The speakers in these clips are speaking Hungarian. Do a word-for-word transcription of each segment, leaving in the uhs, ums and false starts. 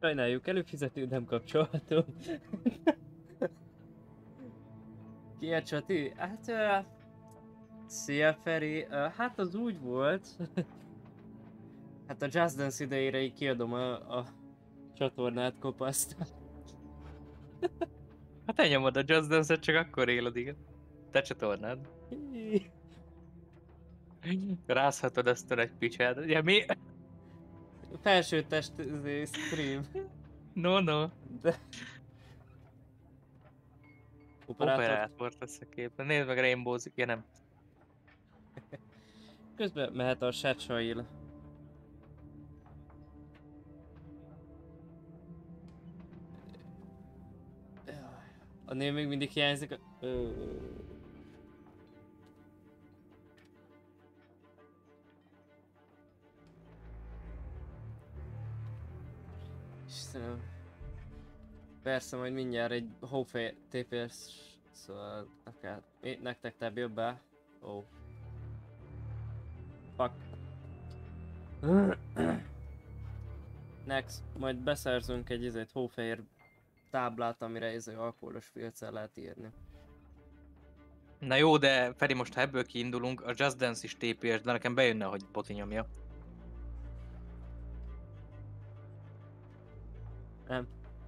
Sajnáljuk, előfizető nem kapcsolható. Ki a csati? Hát... Uh, szia Feri, uh, hát az úgy volt. Hát a Just Dance idejére így kiadom a, a csatornát, kopaszt. Hát elnyomod a Just Dance-et, csak akkor éled, igen. Te csatornád. Rázhatod ezt a egy picsát. Ugye mi? Felső test stream. No, no. De... Operátor. Operátor lesz a képen. Nézd meg, Rainbow-zik, ja nem. Közben mehet a Satchail. A név még mindig hiányzik a... Ö... Istenem. Persze, majd mindjárt egy hófej té pé es, szóval akár nektek te jobb be. Ó. Oh. Fuck. Next, majd beszerzünk egy izét hófehér táblát, amire izé alkoholos filccel lehet írni. Na jó, de Feri, most ha ebből kiindulunk, a Just Dance is té pé es, de nekem bejönne, hogy Boti nyomja. Nem.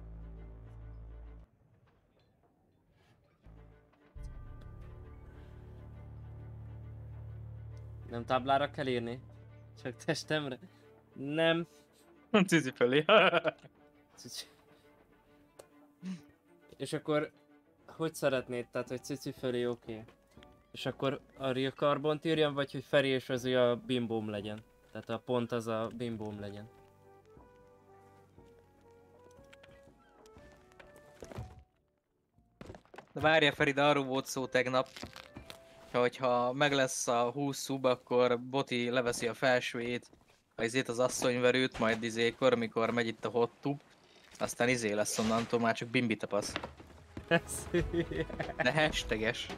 Nem táblára kell írni? Csak testemre? Nem. Cici felé. Cici. És akkor... Hogy szeretnéd? Tehát, hogy cici fölé oké. Okay. És akkor a real carbont írjam, vagy hogy Feri és az a bimbóm legyen? Tehát a pont az a bimbóm legyen. De várja Feri, de arról volt szó tegnap, hogyha meg lesz a húsz szub, akkor Boti leveszi a felsőjét, izét az asszonyverőt, majd izékor, amikor megy itt a hot tub, aztán izé lesz onnantól már csak bimbi tapasz. De hashtages.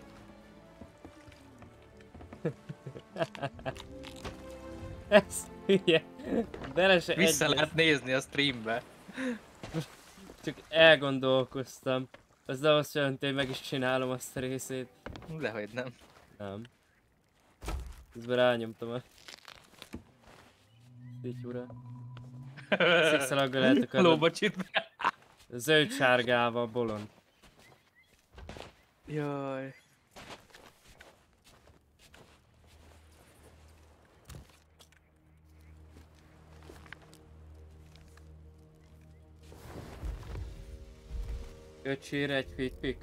Ez hülye. Bele se Vissza egyez. lehet nézni a streambe. Csak elgondolkoztam. Az de azt jelenti, hogy meg is csinálom azt a részét. Dehogy nem. Nem. Közben rányomtam a... Szityúra. Szikszalaggal eltököd. Lóbocsit. Zöld sárgával bolond. Jaj. Öcsére egy fitpik.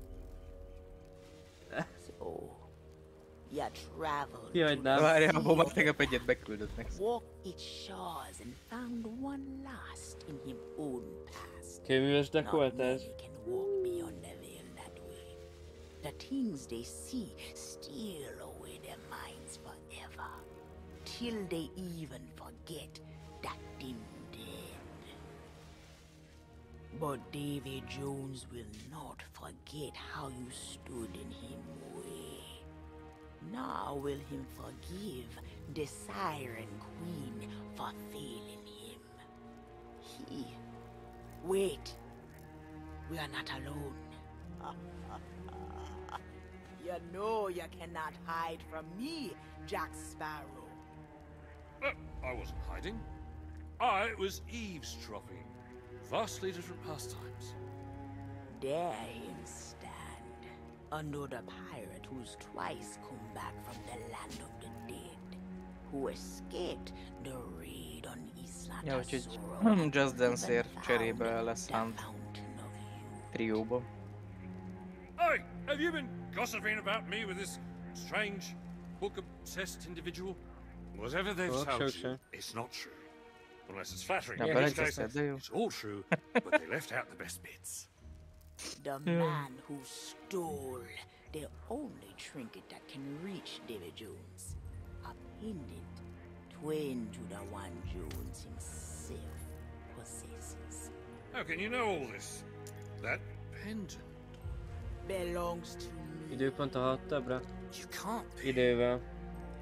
So, you traveled Jaj, to nem. Várjál, abból már tegnap egyet beküldött neki. walk its shores and found one lost in his own past. Kőműves Not dekoltás. many can walk beyond the veil that way. The things they see steal away their minds forever, till they even forget that they're dead. But Davy Jones will not forget how you stood in him way. Nor will him forgive the Siren Queen for failing him. He... Wait. We are not alone. You know you cannot hide from me, Jack Sparrow. Uh, I wasn't hiding. I was eavesdropping. Vastly different pastimes. There him stand, another pirate who's twice come back from the land of the dead, who escaped the raid on Isla Ja, úgyhogy Tesoro, Just Dance-ért even cserébe found lesz the Hunt Fountain of Youth. trióba. Hey, have you been gossiping about me with this strange, book-obsessed individual? Whatever they've Oh, told sure, you, sure. it's not true. Unless it's flattering. Ja, In Yeah, this he's case, belecseszed, de jó. it's all true, but they left out the best bits. The man who stole the only trinket that can reach Davy Jones. A pendant twin to the one Jones himself possesses. How can you know all this? That pendant. Belongs to me. Időpont a hatobbra? You can't be. Idővel.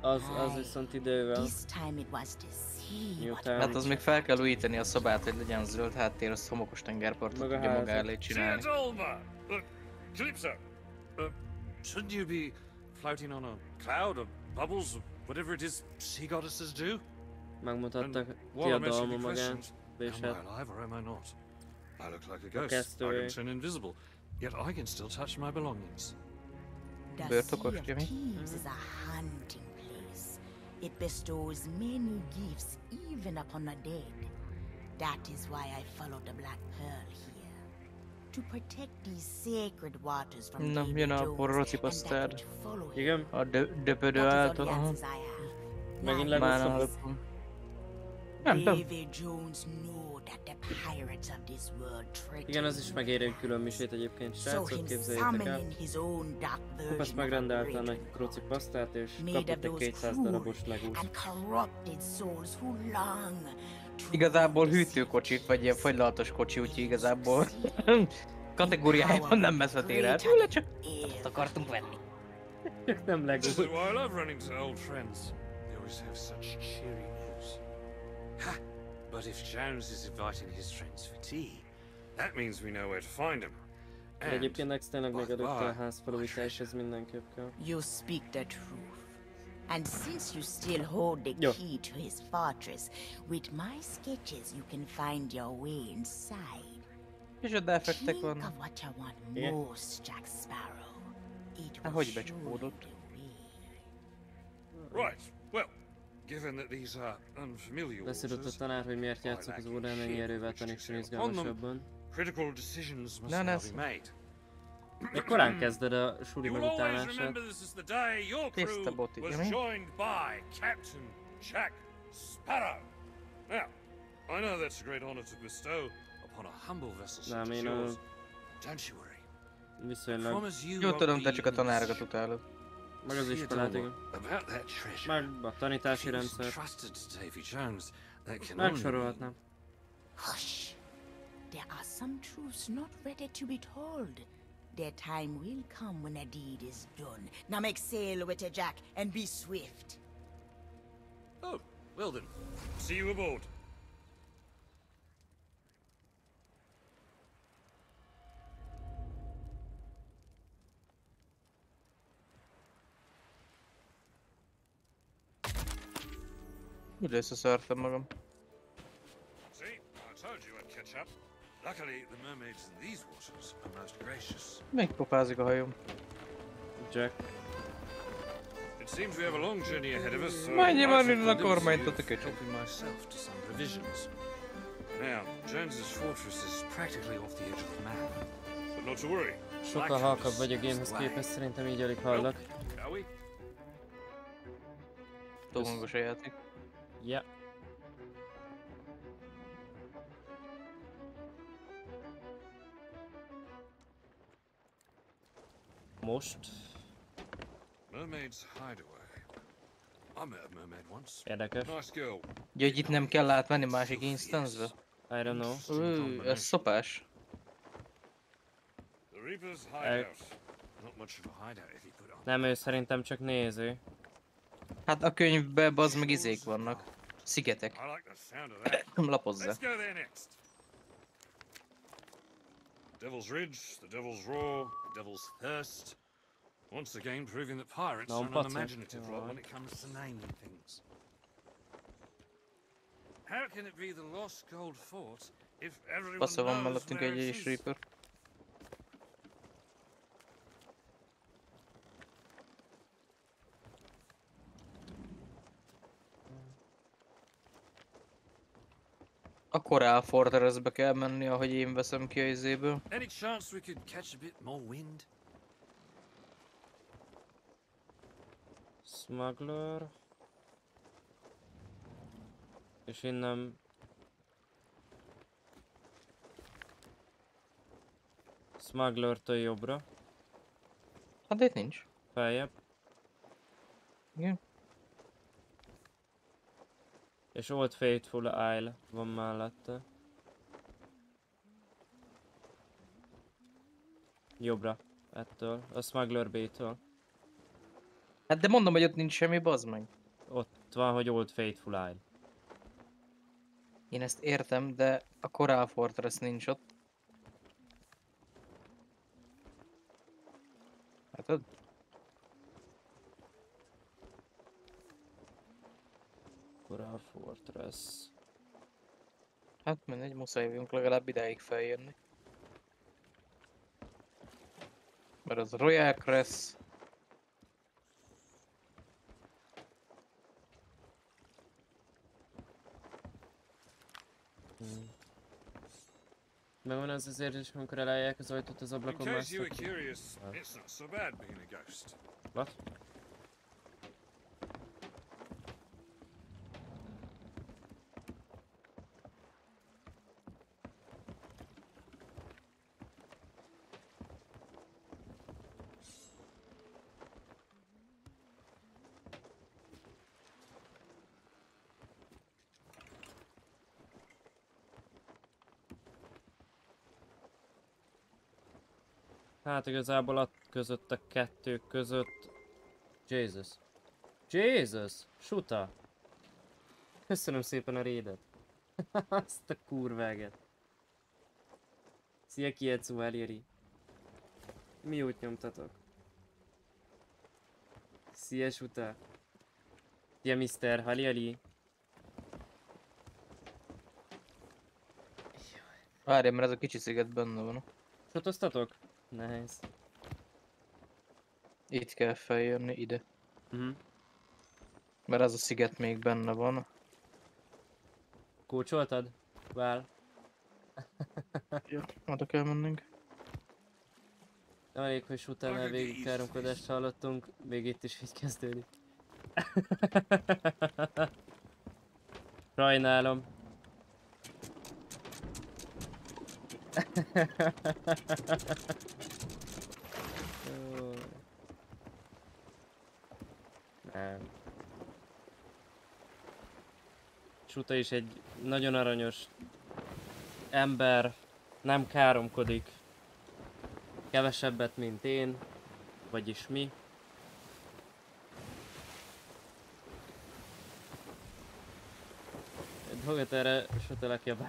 Az, az viszont idővel. This time it was to see what Miután... Hát az még fel kell újítani a szobát, hogy legyen zöld háttér, azt homokos tengerpartot Meg a tudja maga házat. elé csinálni. Seatolma! Uh, Calypso! Uh, shouldn't you be floating on a cloud of bubbles, or whatever it is sea goddesses do? Megmutattak And while I'm asking kiadalma you magát, questions, és am I hát alive or am I not? I look like a The ghost. I castaway. can turn invisible, yet I can still touch my belongings. The Birtokos, Sea of Jimmy. Thieves is a hunting place. It bestows many gifts even upon the dead. That is why I followed the Black Pearl here. To protect these sacred waters from Na, Davy jön a Jones porroci and that basztárd. which follow him. igen, A dö- döpödő That is all által, the aha. answers I have. megint Now, Már legutóbb. nem Nem tudom. Davy Jones know that the pirates of this world treat Igen, az is megéri egy külön misét egyébként, So srácok, him képzeljétek el. summoning his own dark Kupasz version of a megrendelte a great nagy króci pasztát, és made of kapott egy those kétszáz cruel darabos legút. and corrupted souls who long to Igazából run the hűtőkocsik, vagy ilyen fagylaltos kocsi, úgyhogy igazából sea. kategóriájában nem vezetél el tőle, csak azt akartunk venni. Csak nem This is legút. why I love running to old friends. They always have such cheery news. Ha! But if Jones is inviting his friends for tea, that means we know where to find them. De egyébként next tényleg még by előtte a the by, házfelújítás, ez mindenképp kell. You speak the truth. And since you still hold the Yo. key to his fortress, with my sketches you can find your way inside. És a defektek Think vannak. of what you want Igen. most, Jack Sparrow. It Hát will hogy show you becsapódott? the way. Right. Well, given that these are unfamiliar Beszélt a waters, tanár, hogy miért játszok az órán, ennyi erővel tanítson izgalmasabban. critical decisions must Na, now Nestor. be made. Még korán kezded a suli You will always megutánását. remember this is the day your Tiszta crew boti, was Jimmy. joined by Captain Jack Sparrow. Now, I know that's a great honor to bestow upon a humble vessel such Nem, as én a yours. Don't you worry. I viszonylag, promise you Jó won't tudom, te be csak a tanárokat miss- utálod. meg az iskolát, igen. About that treasure. Meg a tanítási It was rendszer. entrusted to Davy Jones. That can only Megsorolhatnám. Hush! There are some truths not ready to be told. Their time will come when a deed is done. Now make sail with it, Jack, and be swift. Oh, well then. See you aboard. Úgy összeszartam magam. See, I told you I'd catch up. Luckily, the mermaids in these waters are most gracious. Még popázik a hajóm. Jack. It seems we have a long journey ahead of us, so Mennyi I van took innen a the kormányt, liberty a of köcsög? helping myself to some provisions. Now, Jones's fortress is practically off the edge of the map. But not to worry. Sokkal halkabb vagy a gamehez képest, szerintem így alig hallak. Shall we? Túl hangos a játék. Ja. Most. Mermaid's hideaway. I met a mermaid once. Érdekes. Nice girl. Ugye, hogy itt nem kell átmenni másik instance-be? I don't know. Ú, ez szopás. The Reaper's hideout. Not much of a hideout if you put it on. Nem, ő szerintem csak néző. Hát a könyvben bazd meg izék vannak. Szigetek. I like the sound of that. Lapozza. Let's go there next. Devil's Ridge, the Devil's Roar, the Devil's Thirst. Once again proving that pirates No, are an but- unimaginative lot when alright. it comes to naming things. How can it be the Lost Gold Fort if everyone Bassza van knows mellettünk where egy it is is? Reaper. A Coral Fortressbe kell menni, ahogy én veszem ki a izéből. Any chance we could catch a bit more wind? Smuggler. És innen... Smuggler-től jobbra. Hát de itt nincs. Feljebb. Igen. És Old Faithful Isle van mellette. Jobbra. Ettől. A Smuggler Bay-től. Hát de mondom, hogy ott nincs semmi, bazd meg. Ott van, hogy Old Faithful Isle. Én ezt értem, de a Coral Fortress nincs ott. Hát ott Coral Fortress. hát mindegy, muszáj vagyunk legalább ideig feljönni. Mert az Royal Crest. Hmm. Megvan az az érzés, amikor elállják az ajtót az In ablakon case you másznak were ki? curious, Ah. it's not so bad being a ghost. What? Hát igazából a között a kettő között... Jesus. Jesus! Suta! Köszönöm szépen a rédet. Azt a kurváget. Szia Kietsu Elieri. Mi úgy nyomtatok? Szia Suta. Szia miszter Haliali. Várjál, mert ez a kicsi sziget benne van. Sotoztatok? Nice. Itt kell feljönni, ide. Mhm. Mert ez a sziget még benne van. Kócsoltad? Vál. Ja, oda kell mennünk. Elég, hogy utánál végig káromkodást hallottunk, még itt is így kezdődik. Sajnálom. Jó. Nem. Suta is egy nagyon aranyos ember, nem káromkodik. Kevesebbet, mint én, vagyis mi. Dolgot erre Suta legjobb.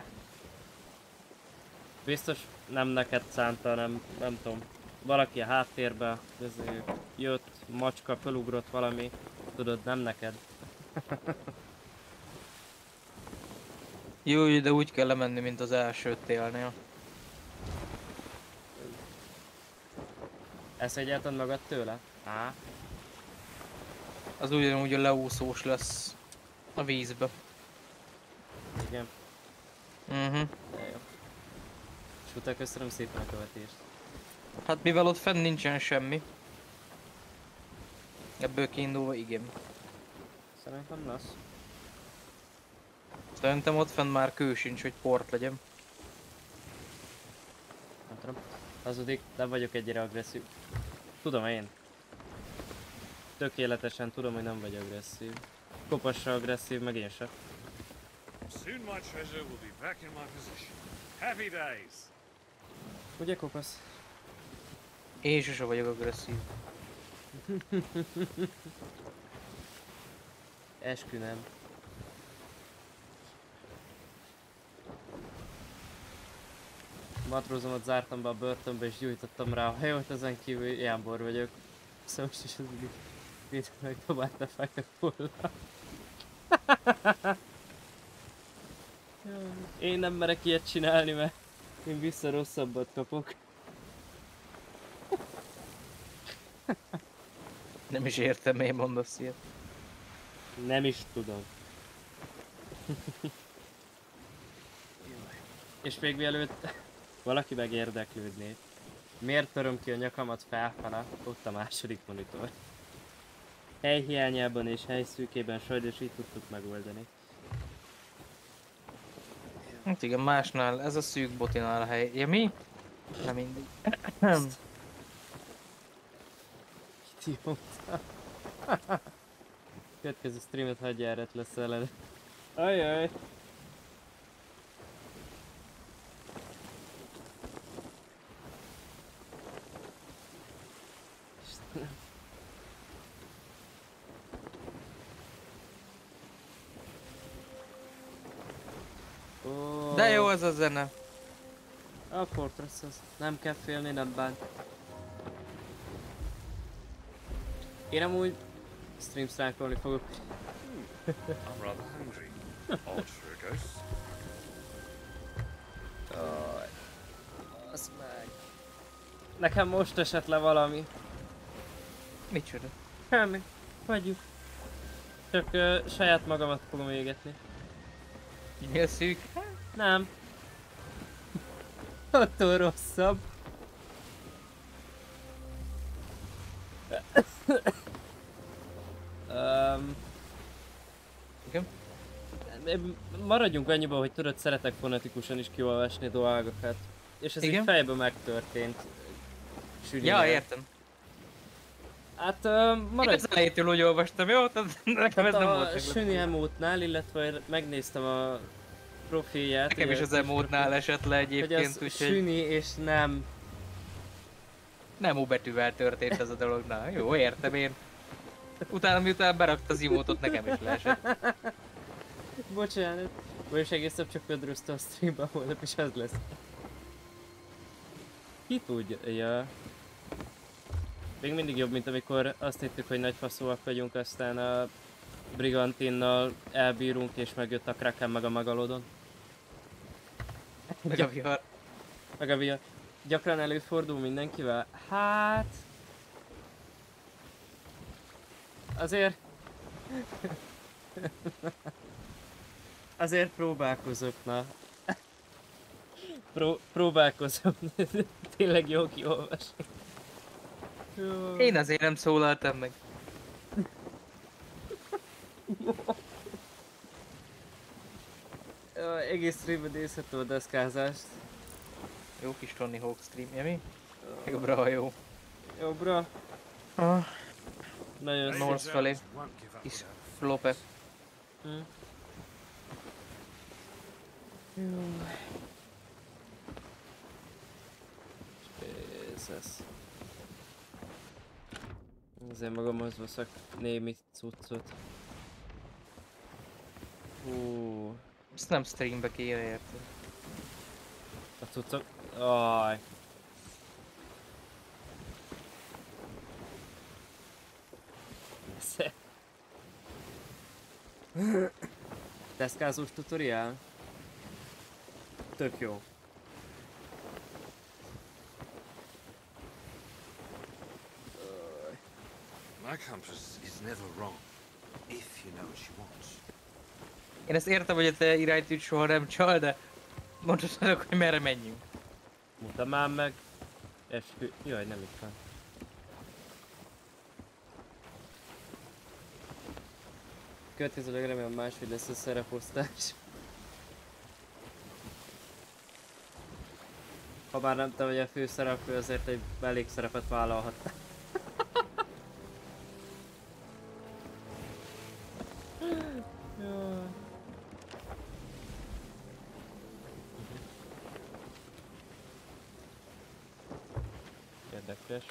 Biztos nem neked szánta, nem, nem tudom. Valaki a háttérbe, ezért jött, macska, felugrott valami, tudod, nem neked. Jó, de úgy kell lemenni, mint az első télnél. Ezt egyáltalán magad tőle? Á. Az ugyanúgy a leúszós lesz a vízbe. Igen. Mhm. De jó. Suta, köszönöm szépen a követést. Hát mivel ott fenn nincsen semmi. Ebből kiindulva igen. Szerintem lesz. Szerintem ott fenn már kő sincs, hogy port legyen. Nem tudom. Hazudik, nem vagyok ennyire agresszív. Tudom én. Tökéletesen tudom, hogy nem vagy agresszív. Kopasz se agresszív, meg én se. Soon my treasure will be back in my possession. Happy days! Ugye Kopasz? Én sose vagyok agresszív. Eskü nem. Matrózomat zártam be a börtönbe és gyújtottam rá a hajót, ezen kívül Jámbor vagyok. Szóval most is az úgy, mint megpróbálta fájni volna. Én nem merek ilyet csinálni, mert én vissza rosszabbat kapok. Nem is értem, miért mondasz ilyet. Nem is tudom. És még mielőtt valaki megérdeklődné, miért töröm ki a nyakamat felfele, ott a második monitor. Hely hiányában és hely szűkében sajnos így tudtuk megoldani. Hát igen, másnál ez a szűk botinál a hely. Ja mi? Nem mindig. Idióta. Következő streamet hagyja erre lesz ellen. Ajaj. De jó az a zene. A Fortress az. Nem kell félni, nem bánt. Én amúgy stream strike-olni fogok. I'm rather hungry. Odd for a ghost. Jaj. Az meg. Nekem most esett le valami. Micsoda? Semmi. Hagyjuk. Csak uh, saját magamat fogom égetni. Mi a szűk? Nem. Attól rosszabb. um, Igen? Maradjunk annyiba, hogy tudod, szeretek fonetikusan is kiolvasni dolgokat. És ez Igen? így fejben megtörtént. Sülinél. Ja, értem. Hát uh, Én maradj... az elejétől úgy olvastam, jó? Tehát nekem ez Hát nem a volt meglepő. Süni emótnál, illetve megnéztem a profilját. Nekem is ugye, az emótnál esett le hogy egyébként, az úgyhogy Süni és nem. nem U betűvel történt ez a dolog. Na, jó, értem én. Utána miután berakta az imótot, nekem is leesett. Bocsánat. Vagyis egész nap csak pödrözte a streamben, holnap is az lesz. Ki tudja? Ja. Még mindig jobb, mint amikor azt hittük, hogy nagy faszúak vagyunk, aztán a Brigantinnal elbírunk és megjött a Kraken meg a Megalodon. Meg a vihar. Meg a via. Gyakran előfordul mindenkivel? Hát... Azért... Azért próbálkozok, na. Pró próbálkozom. Tényleg jó kiolvasni. Jó. Én azért nem szólaltam meg. Jó, egész streamben nézhető a deszkázást. Jó kis Tony Hawk streamje, mi? Jobbra, jó. Jobbra. Ah, Nagyon szép. North felé. Won't give up Kis without a flope. Hm. Jó. Jesus. Ezért magamhoz veszek némi cuccot. Hú, Ezt nem streambe kéne érted. a cuccok... Aj. Esze. Deszkázós tutoriál? Tök jó. My compass is never wrong, if you know what she wants. Én ezt értem, hogy a te iránytűt soha nem csal, de mondhatod, hogy merre menjünk. Mutam már meg. Eskü... Jaj, nem itt van. Következőleg remélem máshogy lesz a szereposztás. Ha már nem te vagy a főszereplő, azért egy mellékszerepet vállalhattál. Jaj. Érdekes.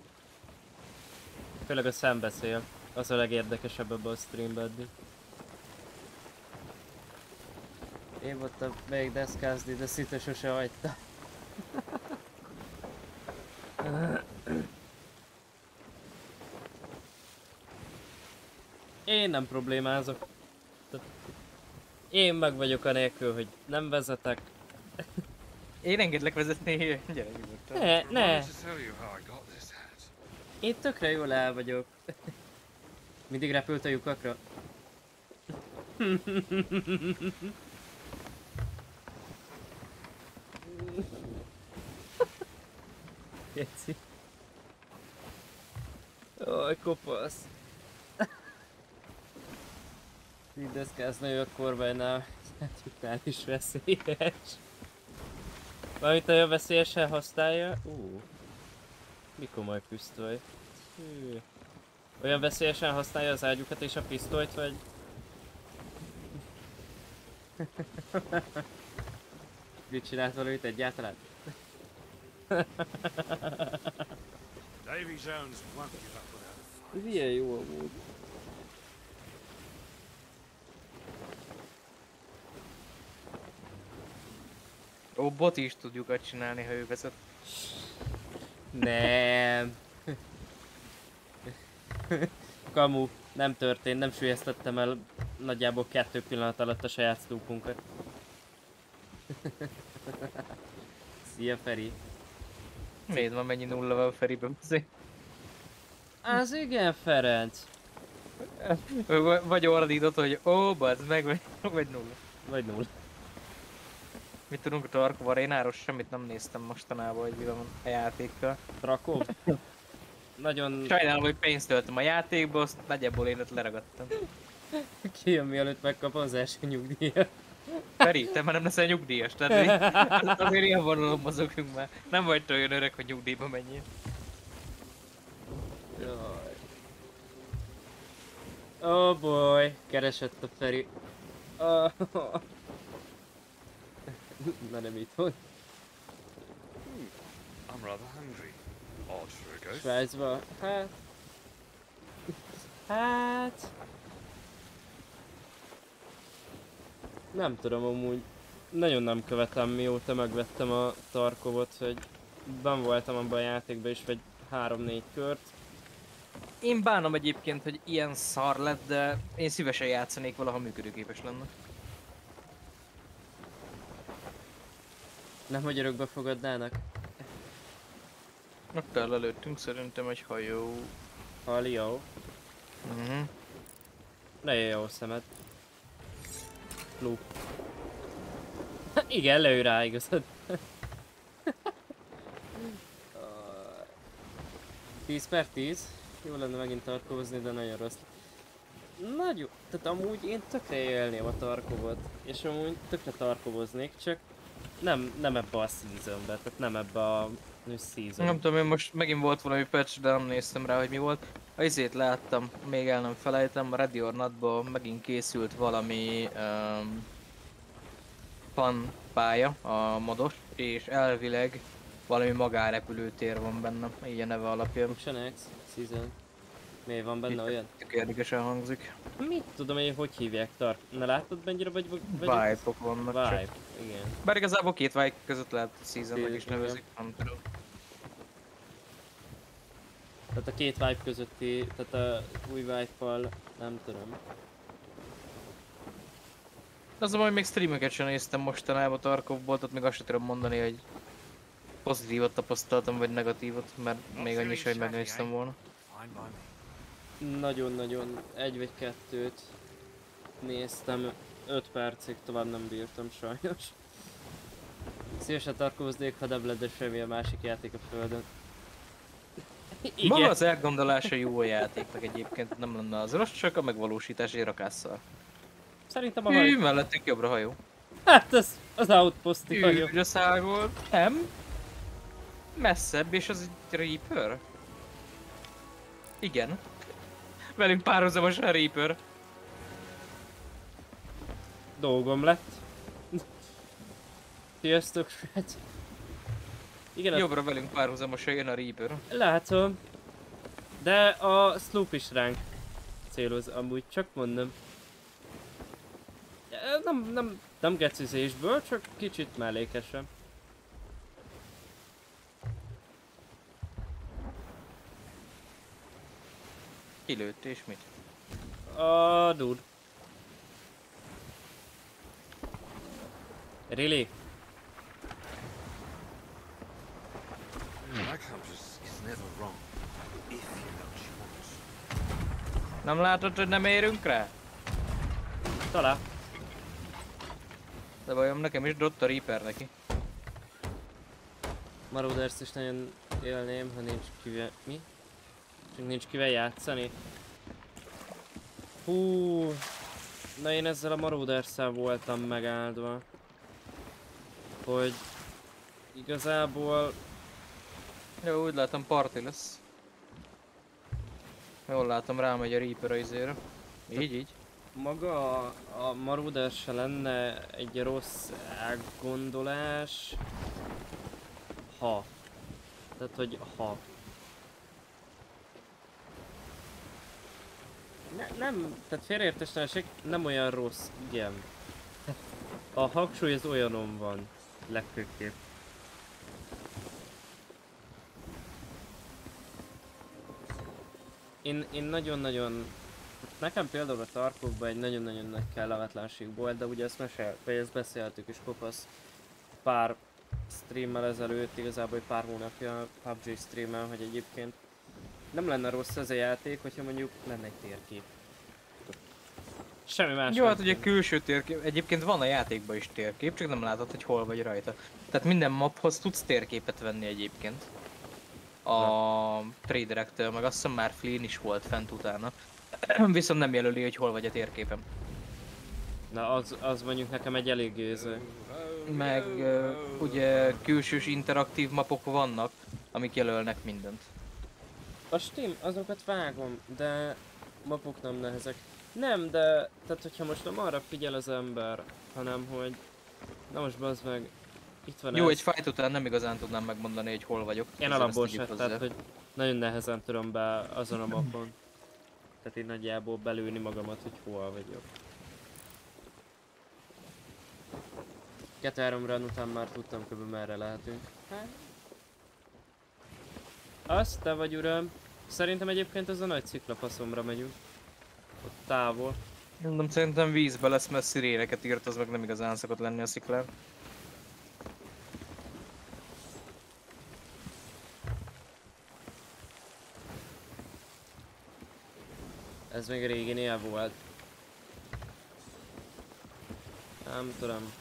Főleg a szembeszél. Az a legérdekesebb ebben a streamben eddig. Én voltam még deszkázni, de szinte sose hagyta. Én nem problémázok. Én meg vagyok anélkül, hogy nem vezetek. Én engedlek vezetni, gyere nyugodtan. Ne, I ne. wanted to tell you how I got this hat. Én tökre jól el vagyok. Mindig repült a lyukakra. Geci. Aj, kopasz. Mindeszkázni ő a kormánynál, hát után is veszélyes. Valamint olyan veszélyesen használja? Ú. Mi komoly pisztoly. Hű. Olyan veszélyesen használja az ágyukat és a pisztolyt, vagy... Mit csinált valamit egyáltalán? Davy Jones won't give up without a fight. Milyen jó amúgy. Ó, Boti is tud lyukat csinálni, ha ő vezet. Nem. Kamu, nem történt, nem sülyeztettem el nagyjából kettő pillanat alatt a saját sloopunkat. Szia Feri. Nézd már mennyi nulla van Feriben. Az igen, Ferenc. V- Vagy ordított, hogy ó, bazd meg, vagy, vagy nulla. Vagy nulla. Mit tudunk a Tarkov arénáról? Semmit nem néztem mostanában, hogy mi van a játékkal. Rakov? Nagyon... Sajnálom, hogy pénzt töltöm a játékba, azt nagyjából én ott leragadtam. Kijön mielőtt megkap az első nyugdíjat. Feri, te már nem leszel nyugdíjas, tehát azért ilyen vonalon mozogunk már. Nem vagy olyan öreg, hogy nyugdíjba menjél. Jaj. Oh boy, keresett a Feri. Oh. Na nem itt volt. I'm rather hungry. Odd for a ghost. Svájcba, hát... Hát... Nem tudom amúgy. Nagyon nem követem mióta megvettem a Tarkovot, hogy benn voltam abban a játékban is vagy három-négy kört. Én bánom egyébként, hogy ilyen szar lett, de én szívesen játszanék valaha működőképes lenne. Nem, hogy örökbe fogadnának? Ott áll előttünk szerintem egy hajó. Hali, jó. Mhm. Nagyon jó szemed. Loop. Igen, lőj rá, igazad. tíz per tíz. Jó lenne megint tarkozni, de nagyon rossz. Nagyon, tehát amúgy én tökre élném a Tarkovot, és amúgy tökre tarkovoznék, csak nem, nem ebbe a seasonbe, tehát nem ebbe a season. Nem tudom, én most megint volt valami patch, de nem néztem rá, hogy mi volt. A izét láttam, még el nem felejtem, a Ready or Not-ba megint készült valami um, fan pálya, a modos, és elvileg valami magárepülőtér van benne, így a neve alapján. Function X season. Miért van benne olyan? Tök érdekesen hangzik. Mit tudom én, hogy hívják Tark? Ne láttad mennyire vagy... vagy Vibe-ok vannak Vibe, csak. igen. Bár igazából két vibe között lehet seasonnek is Igen. nevezik, nem tudom. Tehát a két vibe közötti, tehát a új vibe-val, nem tudom. Az hogy még streameket sem néztem mostanában Tarkovból, tehát még azt sem tudom mondani, hogy pozitívot tapasztaltam, vagy negatívot, mert még annyi sem, hogy megnéztem volna. Fine by me. Nagyon-nagyon egy vagy kettőt néztem, öt percig tovább nem bírtam sajnos. Szívesen tarkoznék, ha nem lenne semmi a másik játék a földön. Maga az elgondolása jó a játéknak egyébként, nem lenne az rossz, csak a megvalósítás egy rakásszal. Szerintem a Hű, hajó. mellettünk jobbra hajó. Hát az, az outposti hajó. Hű, a szágol. Nem. Messzebb, és az egy Reaper. Igen. Velünk párhuzamosan Reaper. Dolgom lett. Sziasztok, srác. Igen, Jobbra velünk párhuzamosan jön a Reaper. látom. De a sloop is ránk céloz, amúgy csak mondom. Nem, nem, nem gecizésből, csak kicsit mellékesen. Kilőtt és mit? A dude. Really? My compass is never wrong. If you know what she wants. Nem látod, hogy nem érünk rá? Talán. De vajon nekem is dott a Reaper neki. Marauders is nagyon élném, ha nincs kivel... Mi? Csak nincs kivel játszani. Hú. Na én ezzel a Marauders-szel voltam megáldva. Hogy... Igazából... Jó, úgy látom party lesz. Jól látom, rámegy a Reaper a izére. Így, így. Maga a, a Marauder se lenne egy rossz elgondolás, ha. Tehát, hogy ha. Ne, nem, tehát félreértéstelenség nem olyan rossz, igen. A hangsúly az olyanon van. legfőképp. Én, én nagyon-nagyon... Nekem például a Tarkovban egy nagyon-nagyon nagy kellemetlenség volt, de ugye ezt, mesél, vagy ezt beszéltük is Kopasz pár streammel ezelőtt, igazából egy pár hónapja pé u bé gé streammel, hogy egyébként nem lenne rossz ez a játék, hogyha mondjuk lenne egy térkép. Semmi más. Jó, hát ugye külső térkép, egyébként van a játékban is térkép, csak nem látod, hogy hol vagy rajta. Tehát minden maphoz tudsz térképet venni egyébként. A traderektől, meg azt hiszem már Flynn is volt fent utána. Viszont nem jelöli, hogy hol vagy a térképen. Na az, az mondjuk nekem egy elég géző. Meg uh, ugye külsős interaktív mapok vannak, amik jelölnek mindent. A Steam, azokat vágom, de mapok nem nehezek. Nem, de, tehát hogyha most nem arra figyel az ember, hanem hogy... Na most bazd meg, itt van Jó, ez. egy fight után nem igazán tudnám megmondani, hogy hol vagyok. Én alapból sem, tehát hogy nagyon nehezen tudom be azon a mapon. Tehát én nagyjából belőni magamat, hogy hol vagyok. kettő-három run után már tudtam kb. Merre lehetünk. Azt te vagy uram. Szerintem egyébként ez a nagy sziklafaszomra megyünk. Ott távol. Nem, szerintem vízbe lesz, mert sziréneket írt, az meg nem igazán szokott lenni a sziklán. Ez még réginél volt. Nem tudom.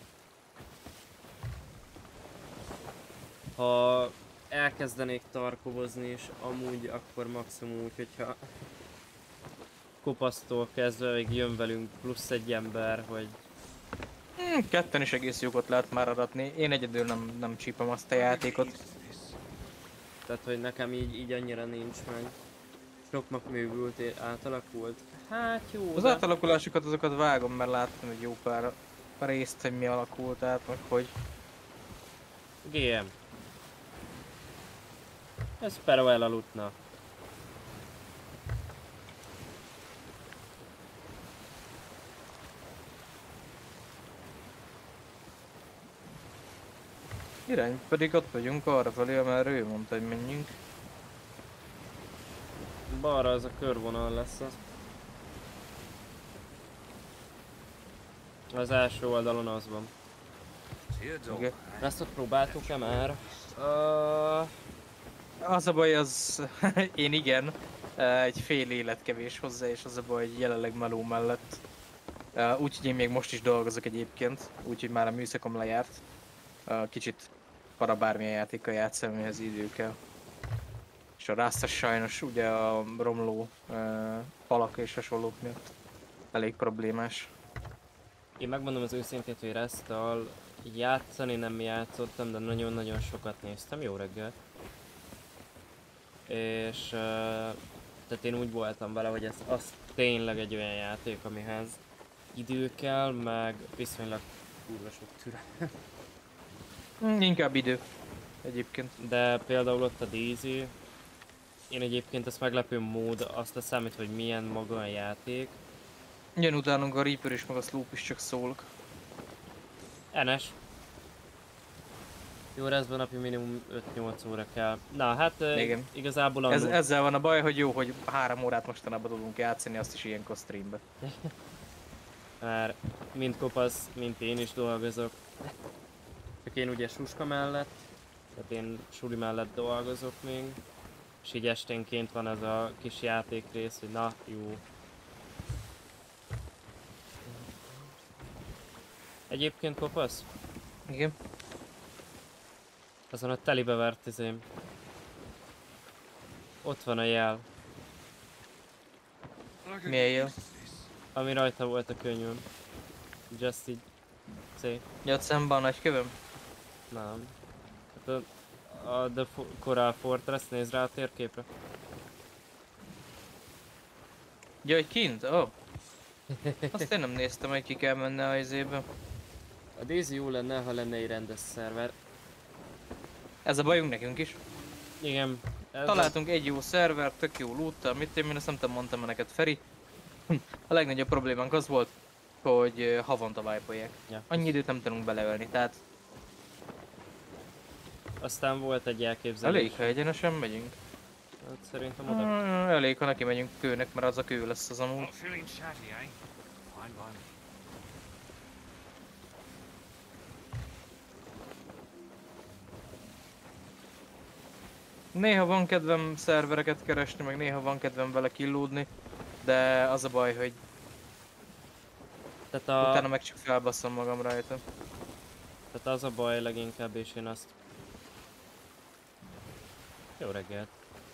Ha elkezdenék tarkovozni és amúgy akkor maximum úgy, hogyha Kopasztól kezdve még jön velünk plusz egy ember, hogy... Hmm, ketten is egész jókat lehet már aratni. Én egyedül nem, nem csípem azt a játékot. Tehát hogy nekem így, így annyira nincs meg. Sok map művült, átalakult. Hát jó, Az de... átalakulásokat azokat vágom, mert láttam egy jó pár, pár részt, hogy mi alakult át, meg hogy... gé em. Ez pero elaludna. Irány pedig ott vagyunk arra felé, amerre ő mondta, hogy menjünk. Balra az a körvonal lesz az. Az első oldalon az van. Okay. Ezt ott próbáltuk-e már? Uh... Az a baj, az... én igen. Egy fél élet kevés hozzá, és az a baj, hogy jelenleg meló mellett. Úgyhogy én még most is dolgozok egyébként, úgyhogy már a műszakom lejárt. Kicsit para bármilyen játékkal játszani, amihez idő kell. És a rásztas sajnos ugye a romló falak és hasonlók miatt elég problémás. Én megmondom az őszintét, hogy Resztal játszani nem játszottam, de nagyon-nagyon sokat néztem. Jó reggelt! És uh, tehát én úgy voltam vele, hogy ez az tényleg egy olyan játék, amihez idő kell, meg viszonylag kurva sok türelem. Hmm, inkább idő egyébként. De például ott a Daisy, én egyébként ezt meglepő mód azt a számít, hogy milyen maga a játék. Jön utánunk a Reaper is, meg a Sloop is, csak szólok. Enes. Jó részben napi minimum öt-nyolc óra kell. Na hát igen. Igazából a Ez, ezzel van a baj, hogy jó, hogy három órát mostanában tudunk játszani, azt is ilyenkor streambe. Már mind Kopasz, mint én is dolgozok. Csak én ugye Suska mellett, tehát én suli mellett dolgozok még. És így esténként van ez a kis játékrész, hogy na jó. Egyébként Kopasz? Igen. Azon a telibe vert izém. Ott van a jel. Milyen jel? Ami rajta volt a könyvön. Just így... C. Ja, szemben a nagykövöm? Nem. Hát a, a The Coral Fortress, nézd rá a térképre. Ja, hogy kint? Ó. Oh. Azt én nem néztem, hogy ki kell menni a izébe. A Daisy jó lenne, ha lenne egy rendes szerver. Ez a bajunk nekünk is. Igen. Találtunk egy jó szerver, tök jó loot-tal, mit én, én ezt nem tudom, mondtam neked, Feri. A legnagyobb problémánk az volt, hogy havonta wipe-olják. Ja. Annyi időt nem tudunk beleölni, tehát Aztán volt egy elképzelés. Elég, ha egyenesen megyünk. Hát szerintem oda. Hmm, elég, ha neki megyünk kőnek, mert az a kő lesz az amúgy. Not feeling chatty, eh? Fine by me. Néha van kedvem szervereket keresni, meg néha van kedvem vele killódni, de az a baj, hogy Tehát, a, utána meg csak felbasszom magam rajta. tehát az a baj leginkább, és én azt... Jó reggelt.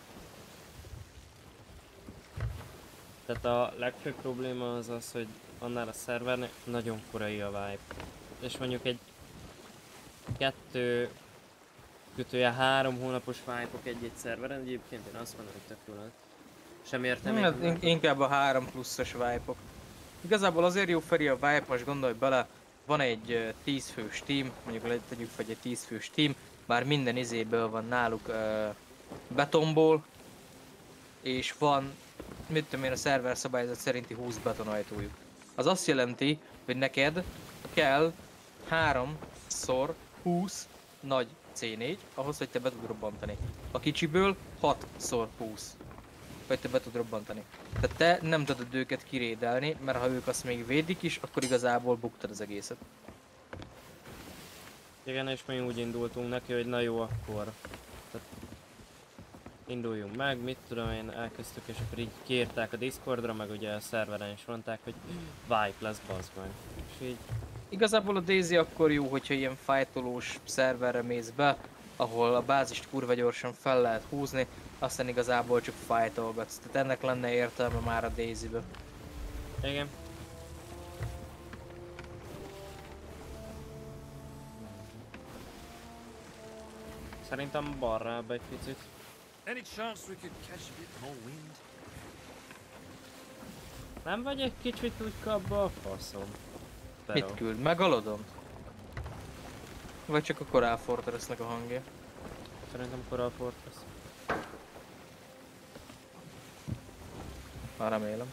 Tehát a legfőbb probléma az az, hogy annál a szervernél nagyon korai a vibe. És mondjuk egy kettő kötője három hónapos vibe-ok egy-egy szerveren, egyébként én azt mondom, hogy tök jó lett. Sem értem Hát in- inkább a három pluszos vibe-ok. Igazából azért jó Feri a vibe, most gondolj bele, van egy uh, tíz fős team, mondjuk le- tegyük fel egy tíz fős team, bár minden izéből van náluk uh, betonból, és van, mit tudom én, a szerver szabályzat szerinti húsz betonajtójuk. Az azt jelenti, hogy neked kell háromszor húsz nagy cé négy, ahhoz, hogy te be tud robbantani. A kicsiből hatszor húsz, hogy te be tud robbantani. Tehát te nem tudod őket kirédelni, mert ha ők azt még védik is, akkor igazából buktad az egészet. Igen, és mi úgy indultunk neki, hogy na jó, akkor tehát induljunk meg, mit tudom én, elkezdtük, és akkor így kérták a Discordra, meg ugye a szerveren is mondták, hogy vibe lesz, bazd meg. És így, Igazából a Daisy akkor jó, hogyha ilyen fightolós szerverre mész be, ahol a bázist kurva gyorsan fel lehet húzni, aztán igazából csak fightolgatsz. Tehát ennek lenne értelme már a Daisy-be. igen. Szerintem balrább egy picit. Any chance we could catch a bit more wind? Nem vagy egy kicsit úgy kapba a faszom? Pero. Mit küld? Megalodon? Vagy csak a Coral Fortressnek a hangja? Szerintem Coral Fortress. Már remélem.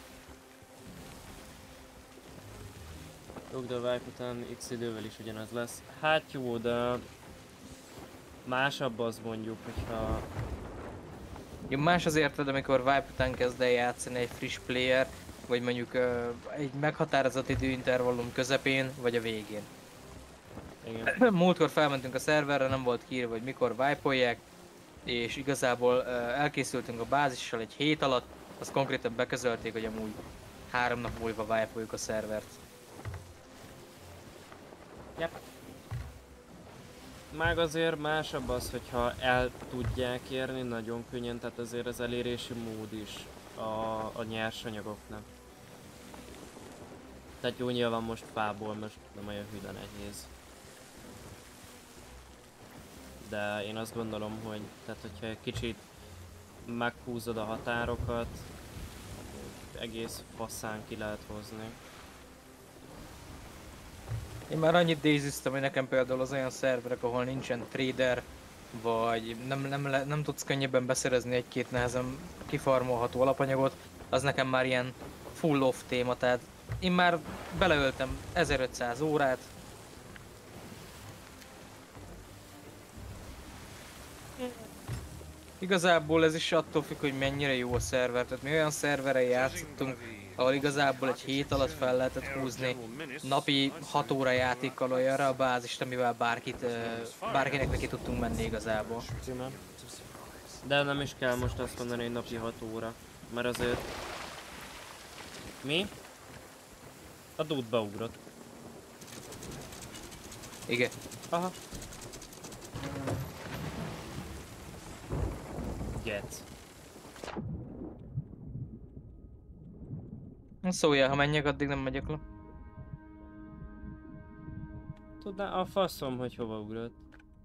Jó, de a Vibe után X idővel is ugyanaz lesz. Hát jó, de másabb az mondjuk, hogyha... Jó, más az érted, amikor Vibe után kezd el játszani egy friss player, vagy mondjuk uh, egy meghatározott időintervallum közepén, vagy a végén. Igen. Múltkor felmentünk a szerverre, nem volt kiírva, hogy mikor vibe-olják, és igazából uh, elkészültünk a bázissal egy hét alatt, azt konkrétan beközölték, hogy amúgy három nap múlva vibe-oljuk a szervert. Yep. Meg azért másabb az, hogyha el tudják érni nagyon könnyen, tehát azért az elérési mód is a, a nyersanyagoknak. Tehát jó, nyilván most fából most nem olyan hűde nehéz. De én azt gondolom, hogy tehát hogyha egy kicsit meghúzod a határokat, egész faszán ki lehet hozni. Én már annyit déziztem, hogy nekem például az olyan szerverek, ahol nincsen trader, vagy nem, nem, le, nem tudsz könnyebben beszerezni egy-két nehezen kifarmolható alapanyagot, az nekem már ilyen full off téma, tehát én már beleöltem ezerötszáz órát. Igazából ez is attól függ, hogy mennyire jó a szerver, tehát mi olyan szerveren játszottunk, ahol igazából egy hét alatt fel lehetett húzni napi hat óra játékkal olyanra a bázist, amivel bárkit, bárkinek neki tudtunk menni igazából. De nem is kell most azt mondani, hogy napi hat óra, mert azért... Mi? A dút beugrott. Igen. Aha. Gec. Szóljál, ha menjek, addig nem megyek le. Tudná, a faszom, hogy hova ugrott.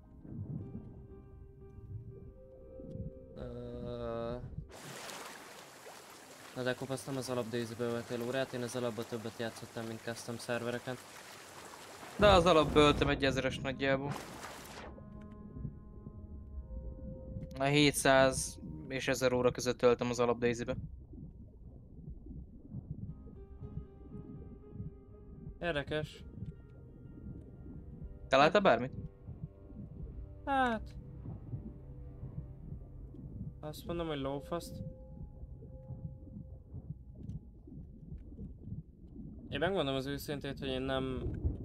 Uh... Na de kopasz, nem az alap Daisy-be öltél órát, én az alapba többet játszottam, mint custom szervereken. De az alapba öltem egy ezeres nagyjából. A hétszáz és ezer óra között öltem az alap Daisy-be. Érdekes. Találtál bármit? Hát... Azt mondom, hogy lófaszt. Én megmondom az őszintét, hogy én nem...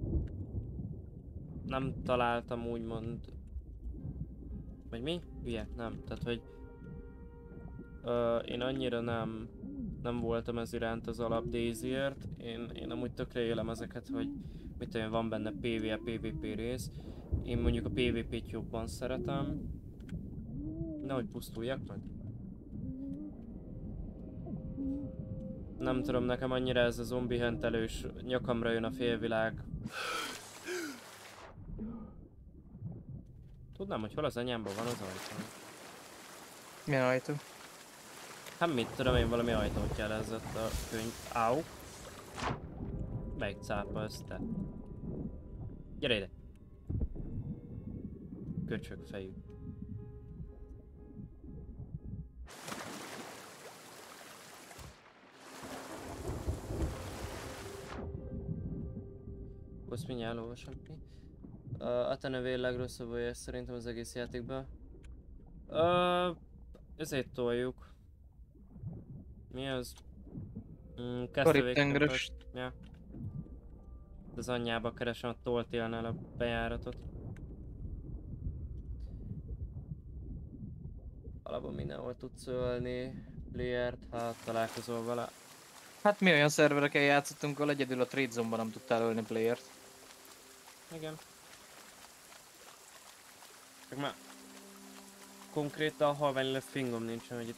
Nem találtam úgymond... Vagy mi? Hülye? Nem. Tehát, hogy... Ö, én annyira nem... Nem voltam ez iránt az alap Daisyért. Én, én amúgy tökre élem ezeket, hogy... Mit tudom, van benne pé vé e, pé vé pé rész. Én mondjuk a pé vé pét jobban szeretem. Nehogy pusztuljak meg. Nem tudom, nekem annyira ez a zombi hentelős, nyakamra jön a félvilág. Tudnám, hogy hol az anyámban van az ajtó. Milyen ajtó? Hát mit tudom én, valami ajtót jelezett a könyv. Áú! Melyik cápa ezt te? Gyere ide! Köcsög fejű. Azt mindjárt elolvasom ki. Uh, a te növér legrosszabb olyan szerintem az egész játékban. Uh, ezért toljuk. Mi az? Mm, Karib-tengeres. Ja. Az anyjába keresem a Toltélnál a bejáratot. Alapban mindenhol tudsz ölni. Playert, hát találkozol vele. Hát mi olyan szervereken játszottunk, ahol egyedül a Trade Zone-ban nem tudtál ölni playert. Igen. Csak már konkrétan halvány fingom nincsen, hogy itt.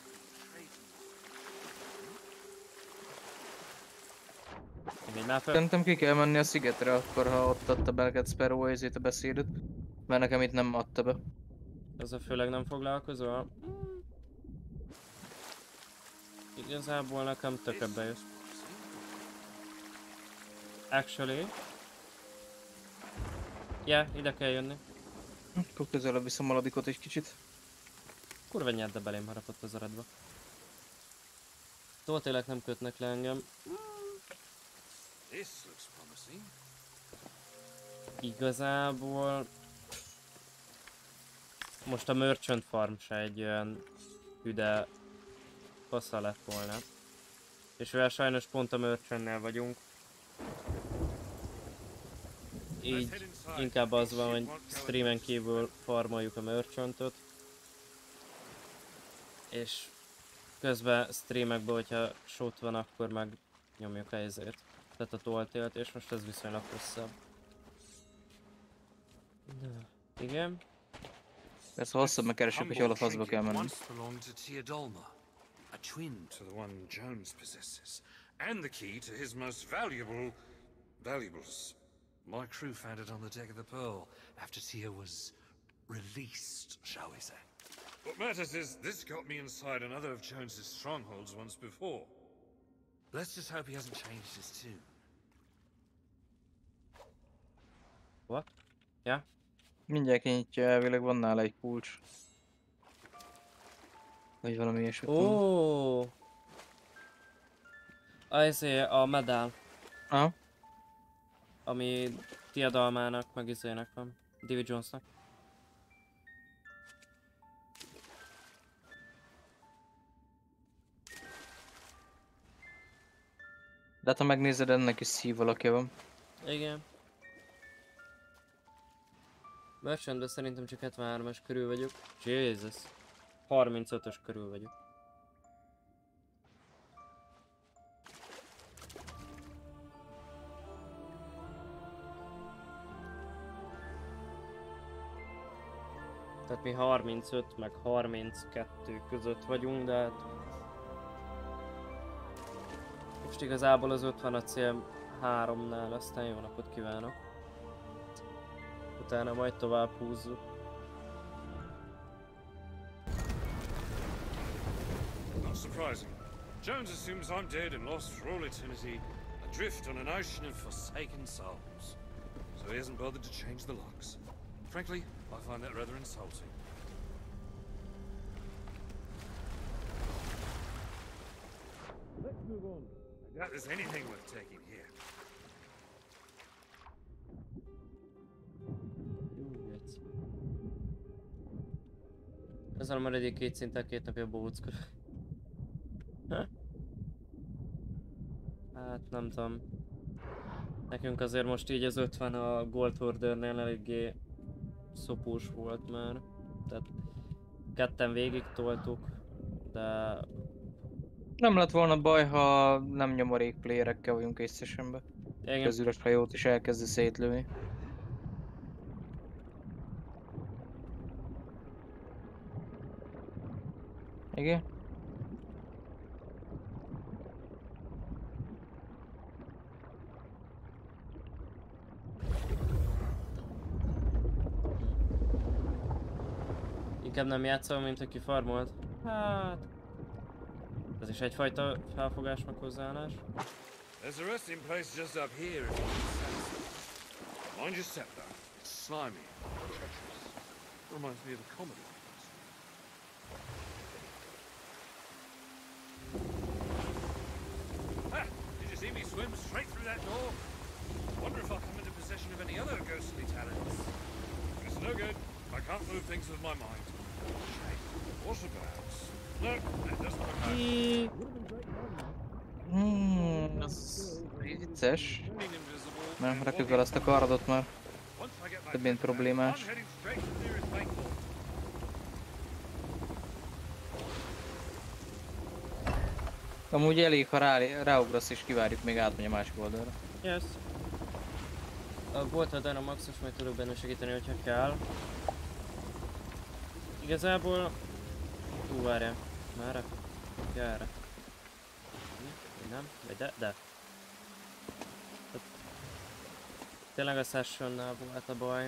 Még már fel... Szerintem ki kell menni a szigetre akkor, ha ott adta Belket Sparrow a beszédet. Mert nekem itt nem adta be. Ezzel főleg nem foglalkozol? Igazából nekem tökebb bejött. Actually... Yeah, ide kell jönni. Akkor közelebb viszem a ladikot egy kicsit. Kurva nyert, de belém harapott az aradba. Toltélek nem kötnek le engem. Igazából... Most a Merchant Farm se egy olyan hüde fasza lett volna. És mivel sajnos pont a Merchantnél vagyunk. Így inkább az van, hogy streamen kívül farmoljuk a Merchantot. És közben streamekben, hogyha shot van, akkor meg nyomjuk a ezért. Tehát a Toltélt, és most ez viszonylag hosszabb. Igen. Persze hosszabb megkeresünk, hogy hol a faszba kell menni. A twin to the one Jones possesses, and the key to his most valuable valuables. My crew found it on the deck of the Pearl after Tia was released, shall we say. What matters is this got me inside another of Jones's strongholds once before. Let's just hope he hasn't changed his tune. What? Yeah? Mindjárt kinyitja, elvileg van nála egy kulcs. Vagy valami ilyesmi. Ó. Ezért a medál. Aha. Ami Tiadalmának, meg izének van. Davy Jonesnak. De hát ha megnézed, ennek is szív alakja van. Igen. Merchantben szerintem csak hetvenhármas körül vagyok. Jesus. harmincötös körül vagyok. Tehát mi harmincöt meg harminckettő között vagyunk, de hát... Most igazából az ötven a cél háromnál, aztán jó napot kívánok. Utána majd tovább húzzuk. Not surprising. Jones assumes I'm dead and lost for all eternity, adrift on an ocean of forsaken souls. So he hasn't bothered to change the locks. Frankly, I find that rather insulting. Let's move on. I doubt there's anything worth taking here. Jó, vicc. Ezzel a maradék két szinttel két napja bóckodok. Hát nem tudom. Nekünk azért most így az ötven a Gold Ordernél eléggé szopós volt már. Tehát ketten végig toltuk, de Nem lett volna baj, ha nem nyomorék playerekkel vagyunk összesenbe. igen, Az üres hajót is elkezdi szétlőni. Igen? inkább nem játszom, mint aki farmolt. Hát... Ez is egyfajta felfogás meg hozzáállás. There's a resting place just up here if you need sense. Mind your step though. It's slimy, treacherous. Reminds me of the comedy ones. Ah! Did you see me swim straight through that door? Wonder if I'll come into possession of any other ghostly talents. It's no good. I can't move things with my mind. Shame. Waterbounds. No, that doesn't look like Hmm, az vicces. being invisible. Nem, and rakjuk walking el azt a kardot már. Once I get my Több mint fit back, problémás. I'm heading straight to the nearest bank. Amúgy elég, ha rá, ráugrasz és kivárjuk, még átmegy a másik oldalra. Yes. A Gold Order a maxos, majd tudok benne segíteni, hogyha kell. Igazából... Hú, várjál. Merre? Ja, erre. Mi? Nem? Vagy de? De. Tehát tényleg a Sessionnál volt a baj.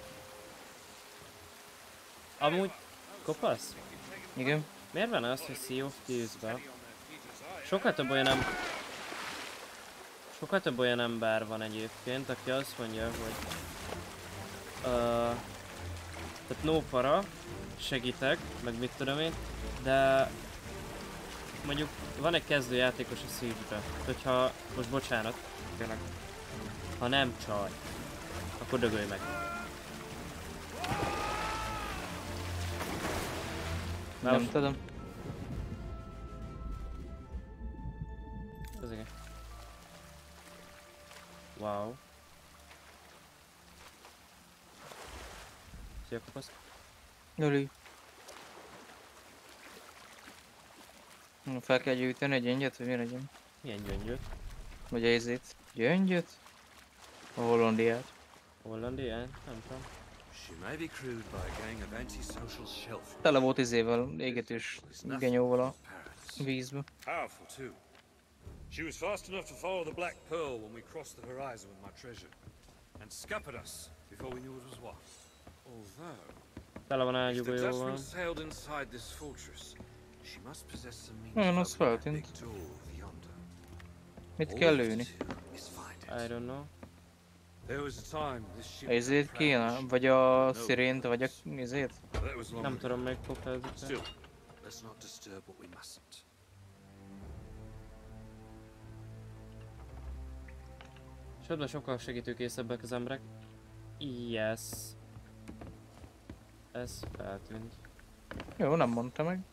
Amúgy... Kopasz? Igen? Miért van az, hogy Sea of Thieves-ben sokkal több olyan nem... Sokkal több olyan ember van egyébként, aki azt mondja, hogy... Uh, tehát no para, segítek, meg mit tudom én, de... Mondjuk van egy kezdőjátékos a Siege-be, hogyha... Most bocsánat, tényleg. Ha nem csaj, akkor dögölj meg. Nem most- tudom. Ez igen. Wow. Szia, kopasz. Ölj. Na, fel kell gyűjteni egy gyöngyöt, vagy mi legyen? Milyen gyöngyöt? Vagy ezét. Gyöngyöt? A Hollandiát. Hollandián? Nem tudom. She may be crewed by a gang of antisocial shellfish. Tele volt izével, égetős genyóval a Paradise. vízbe. Powerful too. She was fast enough to follow the Black Pearl when we crossed the horizon with my treasure, and scuppered us before we knew it was what. Although, Tele van if the ágyugójóval. Dutchman sailed inside this fortress, she must possess some means Olyan, of az opening that feltűnt. big door over yonder. Mit All kell we have to lőni? do is find I it. don't know. There was a time this ship Ezért had kéne? proud Vagy a szirént, vagy a izét? mission. That was long Nem ago. tudom még kopázni. Still, let's not disturb what we mustn't. Sodban sokkal segítőkészebbek az emberek. Yes. Ez feltűnt. Jó, nem mondta meg.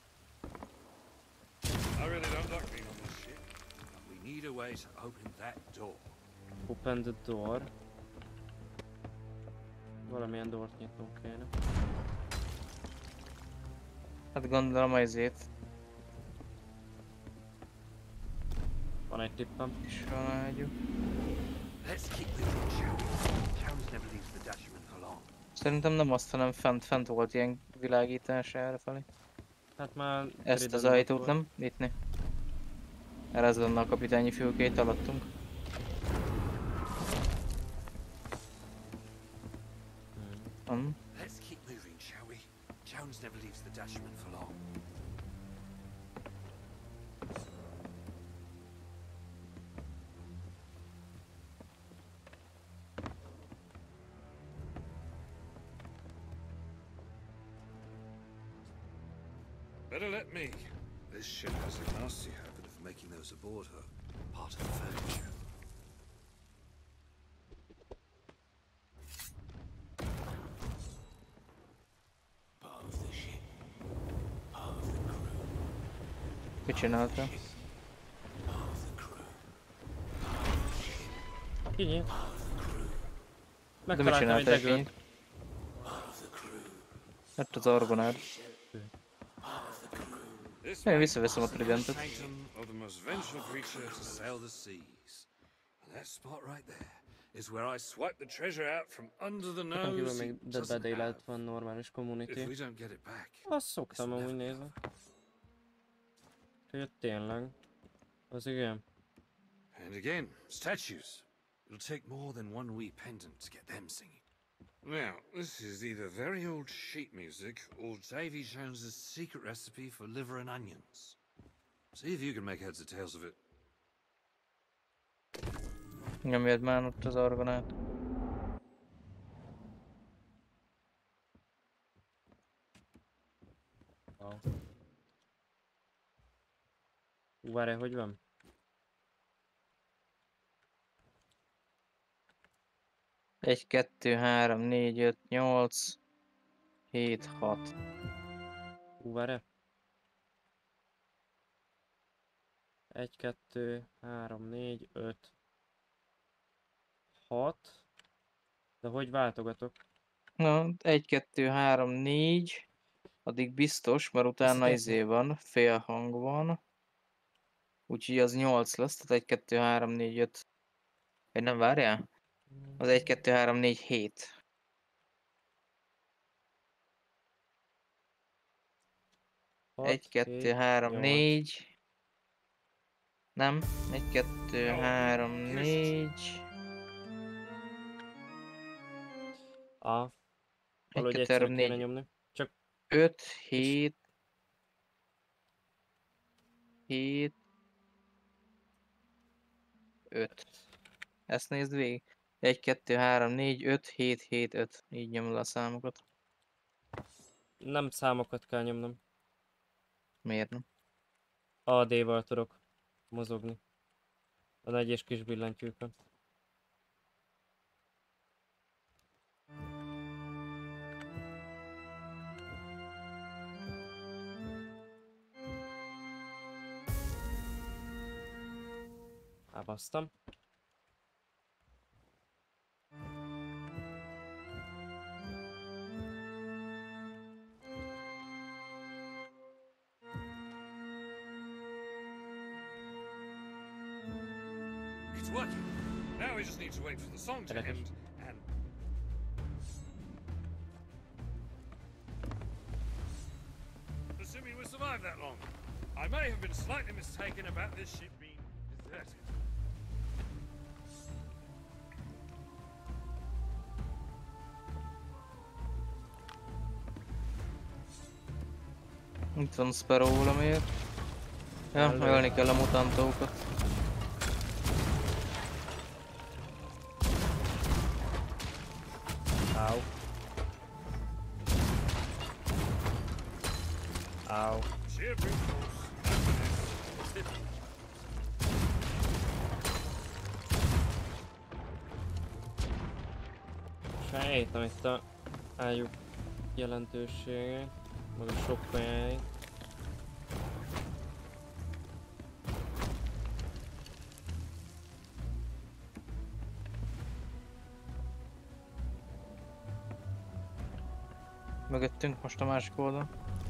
I really don't like being on this ship, but we need a way to open that door. Open the door. Valamilyen dort nyitnunk kéne. Hát gondolom ezért. Van egy tippem. És van ágyú. Let's keep moving, shall we? Jones never leaves the Dutchman for long. Szerintem nem azt, hanem fent, fent volt ilyen világítás errefelé. Hát már... Ezt az körülbelül ajtót volt. nem? Itt ne. Erre ez lenne a kapitányi fülkét alattunk. Hmm. Hmm. Let's keep moving, shall we? Jones never leaves the Dutchman for long. Better let me. This ship has a nasty habit of making those aboard her part of the furniture. Part of the ship. Mit csináltam? Kinyit. De mit Megtaláltam egy csináltál degőt. így? Hát az orgonád. This Én way visszaveszem a is the tridentet. sanctum of the most vengeful creature to sail the seas. And that spot right there is where I swipe the treasure out from under the Nekem kívül nose he még Dead by doesn't Daylight have. van normális If community. we don't get it back, Azt szoktam this'll amúgy never nézni. go. Hogy tényleg. Az igen. And again, statues. It'll take more than one wee pendant to get them singing. Now, this is either very old sheet music or Davy Jones's secret recipe for liver and onions. See if you can make heads or tails of it. Nyomjad már ott az orgonát. Hú, várjál, hogy van? Egy, kettő, három, négy, öt, nyolc, hét, hat. Hú, várjál. Egy, kettő, három, négy, öt, hat. De hogy váltogatok? Na, egy, kettő, három, négy. Addig biztos, mert utána Ez- izé van, félhang van. Úgyhogy az nyolc lesz, tehát egy, kettő, három, négy, öt. Vagy nem, várjál? Az egy, kettő, három, négy, hét. Hat, egy, kettő, hét, három, nyolc. négy. Nem. egy, kettő, három, négy. A. egy, Valahogy kettő, egyszerre három, kéne négy, nyomni. Csak öt, hét. hét. öt. Ezt nézd végig. egy, kettő, három, négy, öt, hét, hét, öt. Így nyomd le a számokat. nem számokat kell nyomnom. Miért nem? á dé-val tudok mozogni. A nagy és kis billentyűkön. Elbasztam. It's working. Now we just need to wait for the song to Elekes. end and... Assuming we survived that long, I may have been slightly mistaken about this ship being deserted. Itt van Sparrow valamiért. Ja, Elő. ölni kell a mutantókat. Au. Au. Sheer brute force. Openness. Tip. Sejtem itt a ájuk jelentőségét, meg a sok pályáit. Mögöttünk most a másik oldal.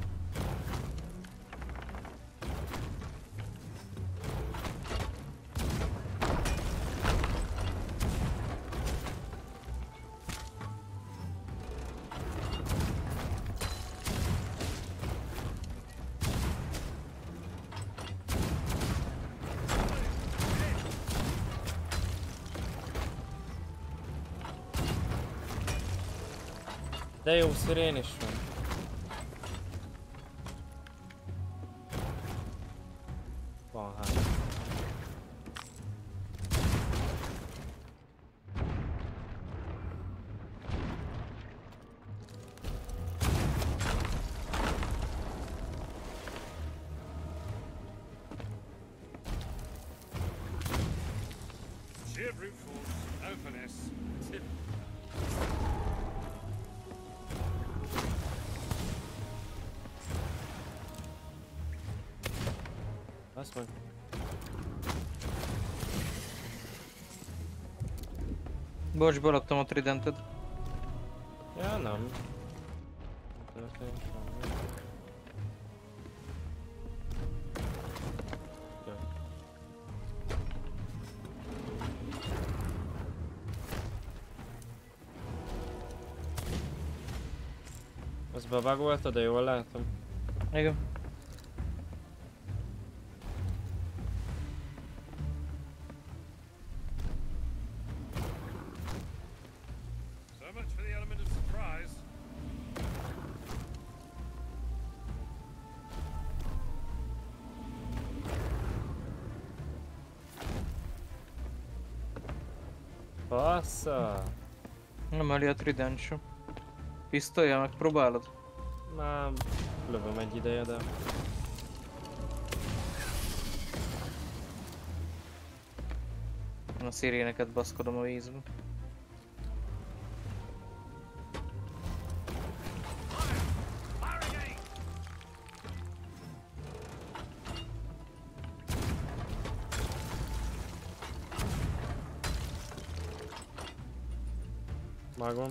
De jó, szirén is van. Van hát. Sheer brute force. Openness. Tip. Azt meg. Bocs, beraktam a tridentet. Ja, nem. Nem történt semmi. Ja. Az bebugolta, de jól látom. Igen. So much for the element of surprise. Bassza! Nem öli a trident sem. Pisztolya, megpróbálod? Már lövöm egy ideje, de... A sziréneket baszkodom a vízbe. Megvan.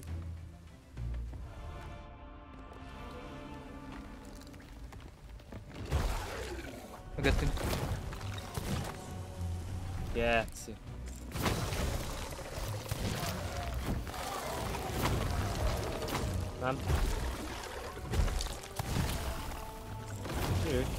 Mögöttünk. Geci. Nem. Ő.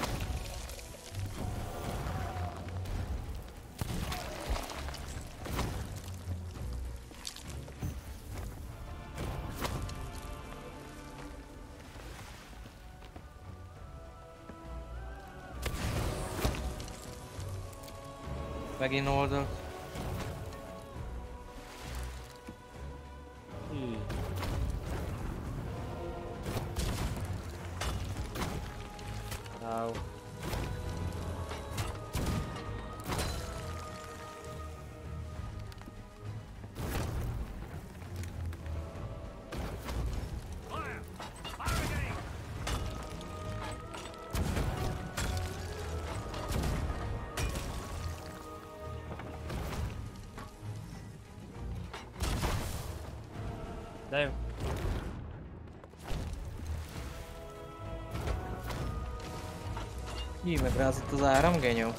Megint oldalt. Hű. Au. De jó. Jé, megrázott az áram, genyó.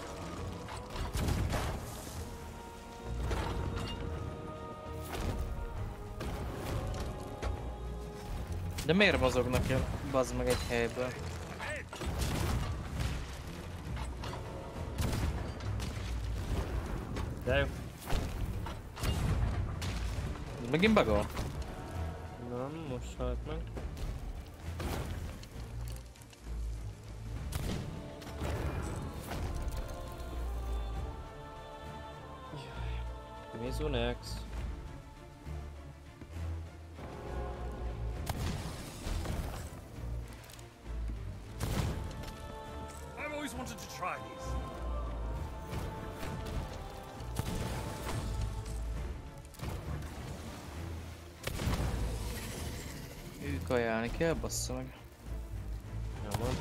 De miért mozognak el, bazd meg egy helyből? De jó. Megint bagol? Nem, most halt meg. Jaj. Mizunex. I've always wanted to try these. Ő kajálni kell, bassza meg. Nyomod.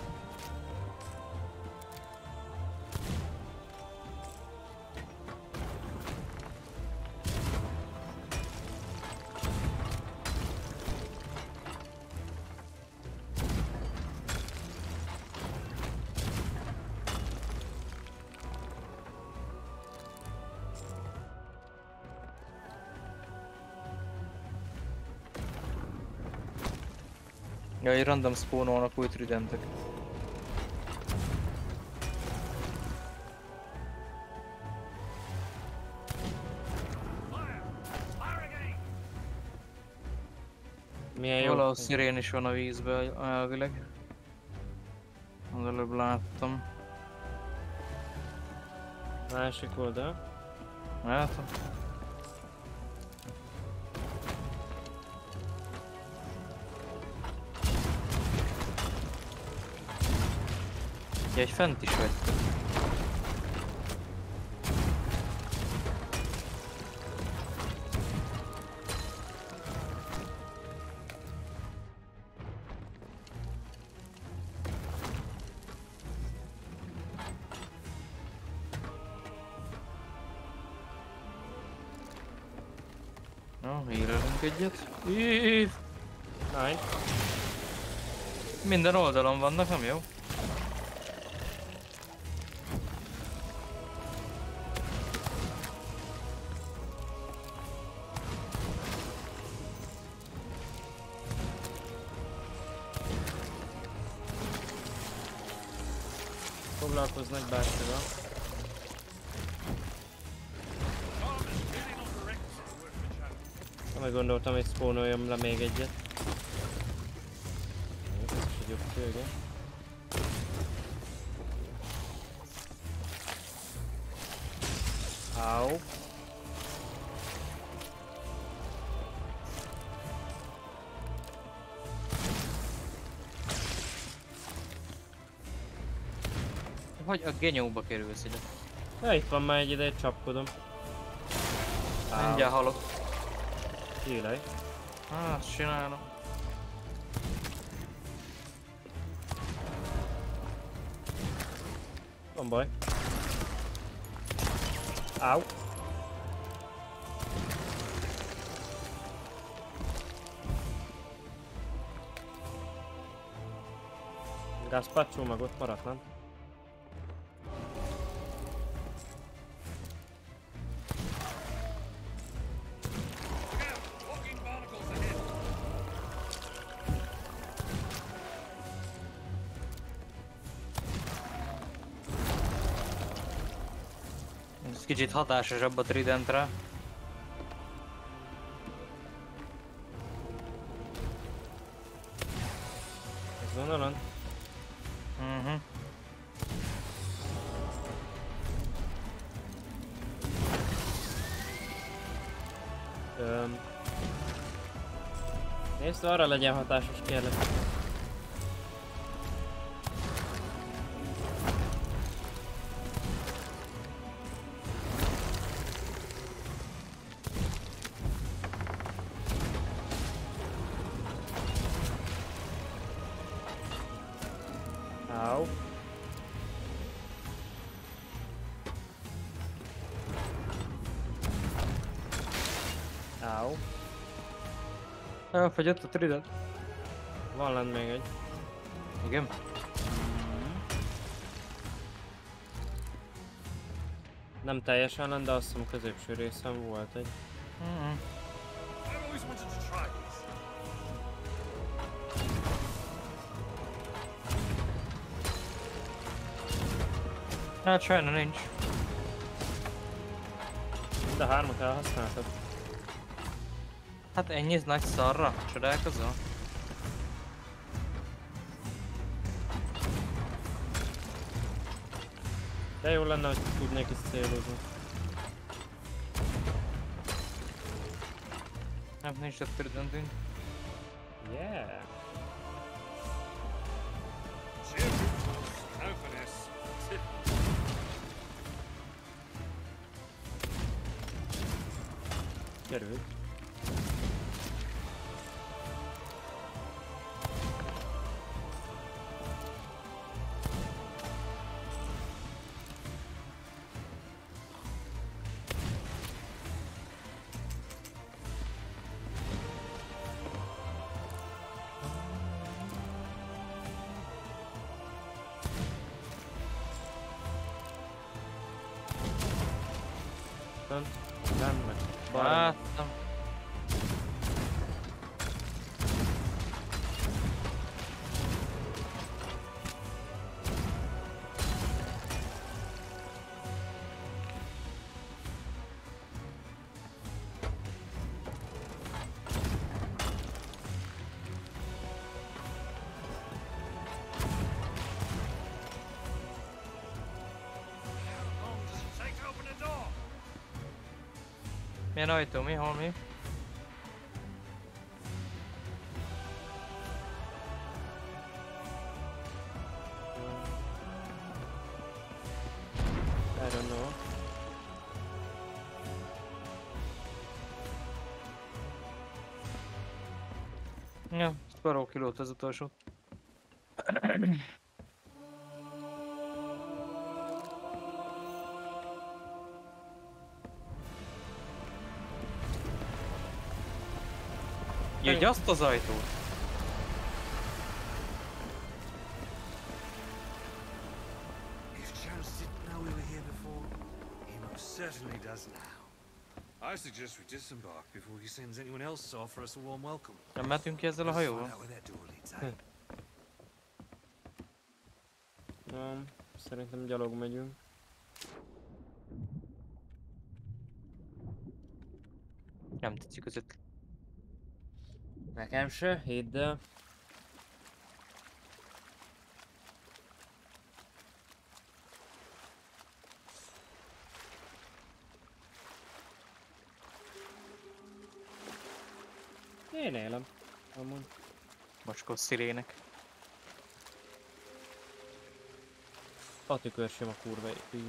Jaj, random spawnolnak új tridentek. Milyen jó. Valahol szirén is van a vízben elvileg. Az előbb láttam. Másik oldal. Látom. Ja, egy fent is vagy. Na, hírelünk egyet. Íííí. Nice. Minden oldalon vannak, nem jó? Foglalkoznak bárkivel. Meg gondoltam, hogy spawnoljam le még egyet. Ez is egy jobb főge. Au. Hogy a genyóba kerülsz ide? Ja, itt van már egy ide, csapkodom. Mindjárt halok. Hílej. Ah, azt csinálom. Van baj. Au. Gazpacho meg ott maradt, nem? Ez kicsit hatásosabb a tridentre. Ez vonalon? Mhm. Öm. Nézd, arra legyen hatásos, kérlek. Au. Au. Elfogyott a trident. Van lent még egy. Igen. Nem teljesen lent, de azt hiszem középső részen volt egy. Mhm. I've always wanted to try this. Hát sajna nincs. De hármat elhasználtad. Hát ennyi nagy szarra? Csodálkozol? De jó lenne, hogy tudnék is célozni. Nem, nincs a tridentünk. Yeah! Sheer brute force, no finesse. Került. Fönt, nem meg. Balra. Láttam. How long does it take to open a door? Milyen ajtó? Mi? Hol mi? I don't know. Ja, Sparrow kilót az utolsó. Jöjj azt az ajtót! If Jones didn't know we were here before, he most certainly does now. I suggest we disembark before he sends anyone else to offer us a warm welcome. Nem mehetünk ki ezzel a Let's find hajóval? out where that door leads, eh? Nem, szerintem gyalog megyünk. Nem tetszik az ötlet. Nekem se, hidd el. Én élem. Amúgy. Mocskos szirének. A tükör sem a kurva jó.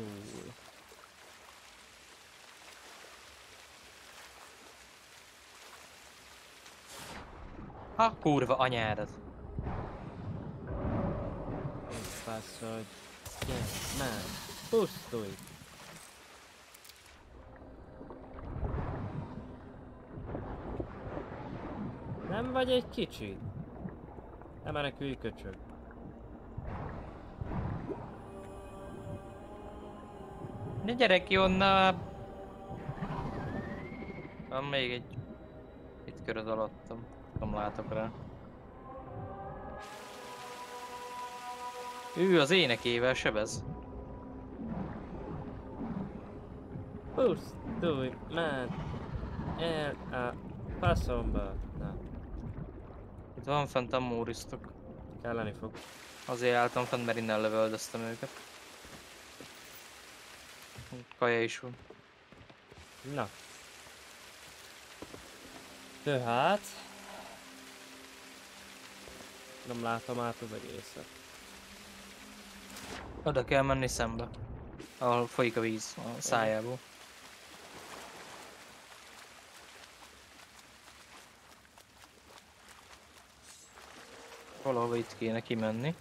Ha kurva anyádat. Fasz, hogy... Gyere, már! Pusztulj! Nem vagy egy kicsit? Nem menekülj, köcsög. Ne gyere ki onnan! Van még egy... Itt köröd alattam. Nem látok rá. Ő az énekével sebez. Pusztulj, már! El a faszomba! Na, Itt van fent a mórisztok. kelleni fog. Azért álltam fent, mert innen lövöldöztem őket. Kaja is van. Na. Tehát... Nem látom át az egészet. Oda kell menni szembe. Ahol folyik a víz a szájából. Valahova itt kéne kimenni.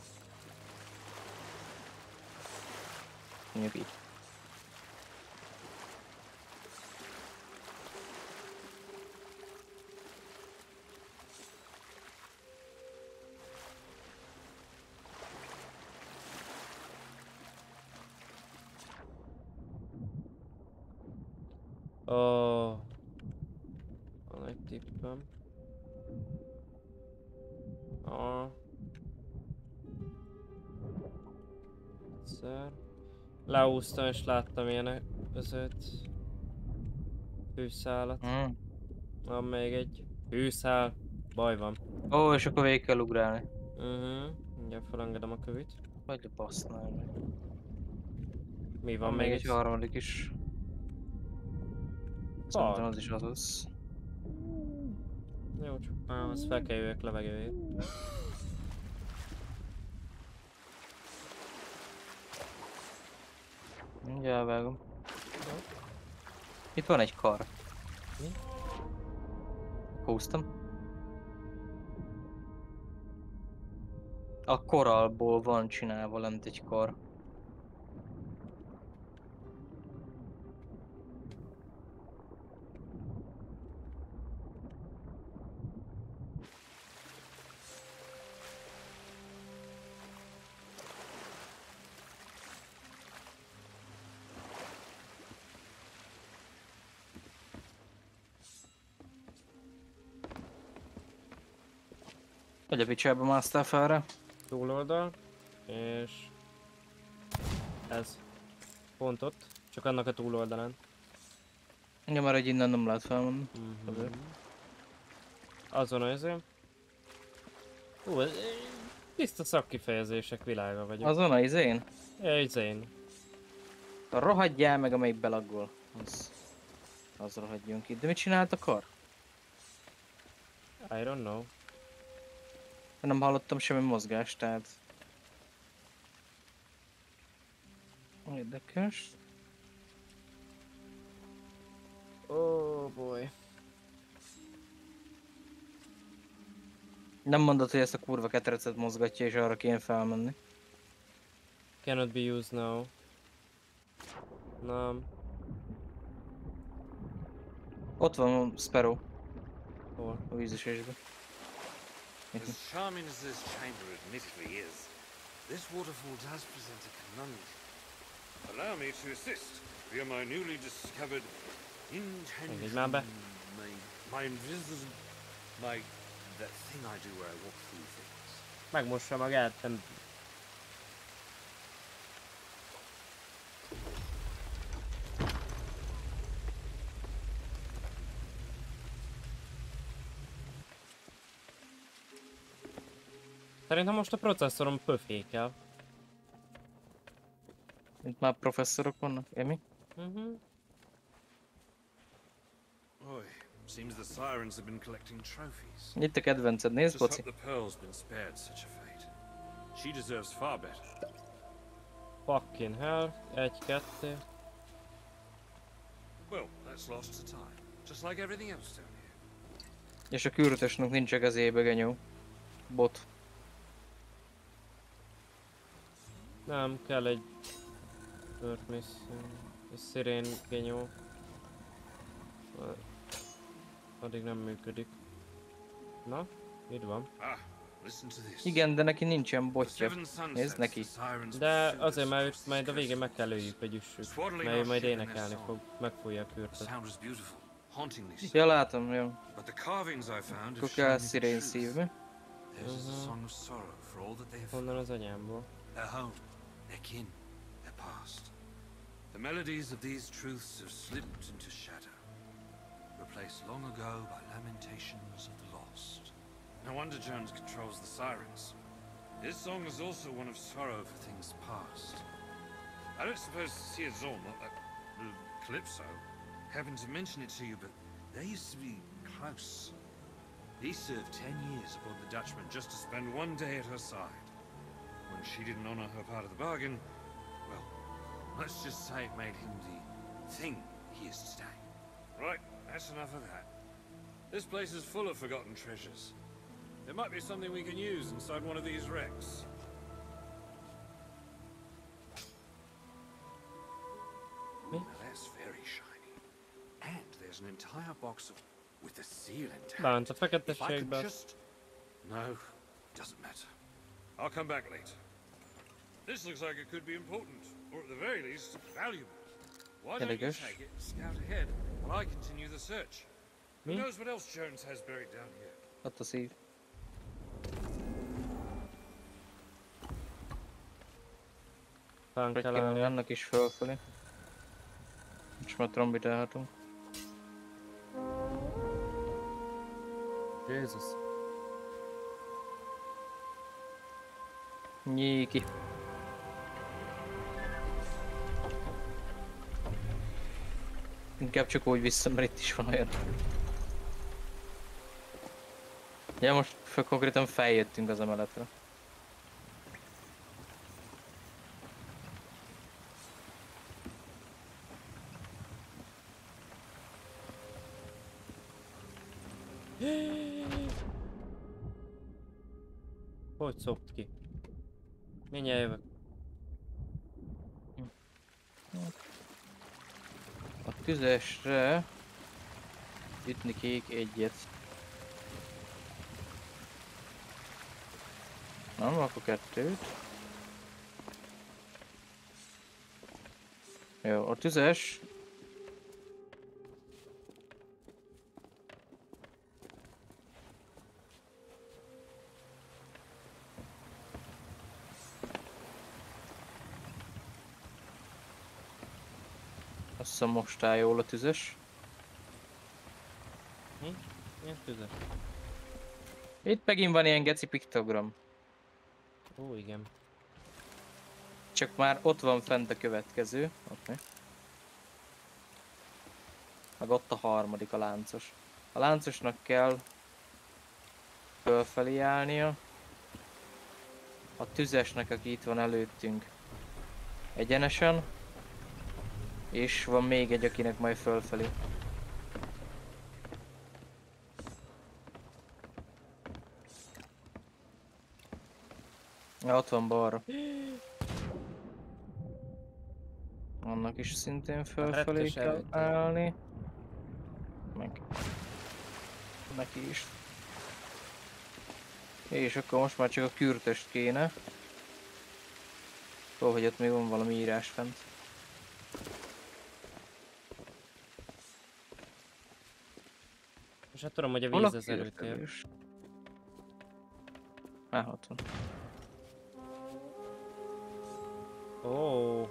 Mondjuk így. Ó. Van egy tippem. Ó. Egyszer. Leúztam és láttam ilyenek között. Fűszálat. Mm. Van még egy fűszál. Baj van. Ó, és akkor végig kell ugrálni. Mhm. Uh-huh. Mindjárt felengedem a kövit. Vagy a basznál meg. Mi Van van még még egy harmadik is. Szerintem az is az az. Jó, csak már az fel kell jöjjek levegőjét. Mindjárt vágom. Itt van egy kar. Mi? Húztam. A korallból van csinálva lent egy kar. Hogy a picsába másztál fel rá? Túloldal. És... Ez. Pont ott. Csak annak a túloldalán. Ja, már hogy innen nem lehet felmenni. Mm-hmm. Azon azért. Hú, ez... Tiszta szakkifejezések világa vagyok. Azon a izén? Ez én. A rohadjál meg, amelyik belaggol. Az... Az rohadjon ki. De mit csinált a kar? I don't know. Nem hallottam semmi mozgást, tehát... Érdekes. Oh boy. Nem mondod, hogy ezt a kurva ketrecet mozgatja és arra kéne felmenni. Cannot be used now. Nem. Ott van Sparrow. Hol? A vízesésbe. As charming as this chamber admittedly is, this waterfall does present a conundrum. Allow me to assist via my newly discovered Engedj már be. intention. My, my invisible... My... that thing I do where I walk through things. Megmossa magát, nem... Szerintem most a processzorom pöfékel. Itt már professzorok vannak, Emi? Mhm. Oi, seems the sirens have been collecting trophies. Itt a kedvenced, nézd, Just Boci. hope the Pearl's been spared such a fate. She deserves far better. Fucking hell. Egy, kettő. Well, that's lost to time. Just like everything else down here. És a küldötösnek nincs a kezébe, genyó. Bot. Nem, kell egy... Work mission... Egy szirén genyó. Addig nem működik. Na, itt van. Ah, listen to this. Igen, de neki nincsen The botja. seven sunsets, Nézd neki. the sirens De pursued azért, us mert across őt majd a this végén coast. meg kell lőjük, hogy üssük. Swaddling Mert ő our majd ship in their énekelni song. fog, megfújja a The kürtöt. sound was beautiful, hauntingly so. Ja, látom, jó. But the carvings I found Akkor have kell shown me the szirén truth. szívni. Theirs is a Mhm. song of sorrow for all that they have Honnan az anyámból? their home, their kin, their past. The melodies of these truths have slipped into shadow, replaced long ago by lamentations of the lost. No wonder Jones controls the sirens. His song is also one of sorrow for things past. I don't suppose Sia Zorn, uh, uh, Calypso, happened to mention it to you, but they used to be close. He served ten years aboard the Dutchman just to spend one day at her side. When she didn't honor her part of the bargain, well, let's just say it made him the thing he is today. Right, that's enough of that. This place is full of forgotten treasures. There might be something we can use inside one of these wrecks. Me? Now that's very shiny. And there's an entire box of with the seal intact. Bánt a If I could feketességbe. just... No, doesn't matter. I'll come back later. This looks like it could be important, or at the very least, valuable. Why don't you Érdekes. take it and scout ahead while I continue the search? Who Mi? knows what else Jones has buried down here? Ott a szív. Fán Hogy kell kell állni. annak is fölfelé. És már trombitálhatunk. Jézus. Nyíki. Inkább csak úgy vissza, mert itt is van olyan. Ja, most fel konkrétan feljöttünk az emeletre. Hogy szopt ki? Mindjárt jövök. A tüzesre ütni kék egyet. Nem, akkor kettőt. Jó, a tüzes. Azt hiszem most áll jól a tüzes. Milyen tüzes? Itt megint van ilyen geci piktogram. Ó, igen. Csak már ott van fent a következő. Okay. Meg ott a harmadik, a láncos. A láncosnak kell fölfelé állnia. A tüzesnek, aki itt van előttünk, egyenesen. És van még egy, akinek majd fölfelé. Ja, ott van balra. Annak is szintén fölfelé retkes kell előtt. állni. Meg. neki is. És akkor most már csak a kürtöst kéne. Ó, hogy ott még van valami írás fent. És hát tudom, hogy a Hol víz a az erőtér. kürtölős? Á, ott van. Ó.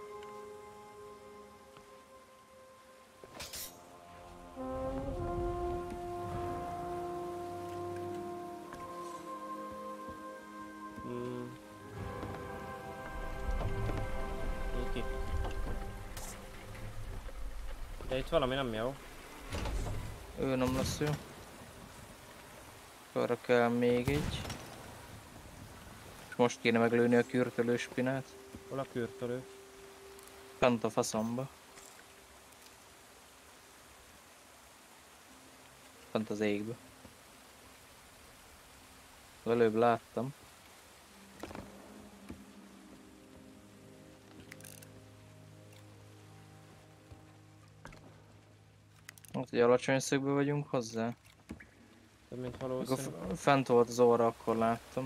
Hmm. Iki. De itt valami nem jó. Ő nem lesz jó. Arra kell még egy. És most kéne meglőni a kürtölő spinát. Hol a kürtölő? Fent a faszomba. Fent az égbe. Az előbb láttam. Hát, hogy alacsony szögben vagyunk hozzá. Több mint Akkor valószínű. f- fent volt az óra, akkor láttam.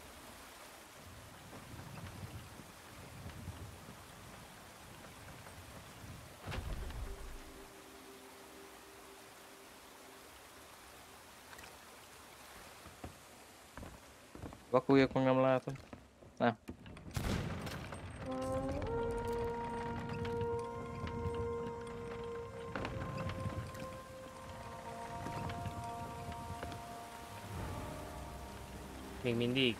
Vakuljak, meg nem látom. Nem. Még mindig.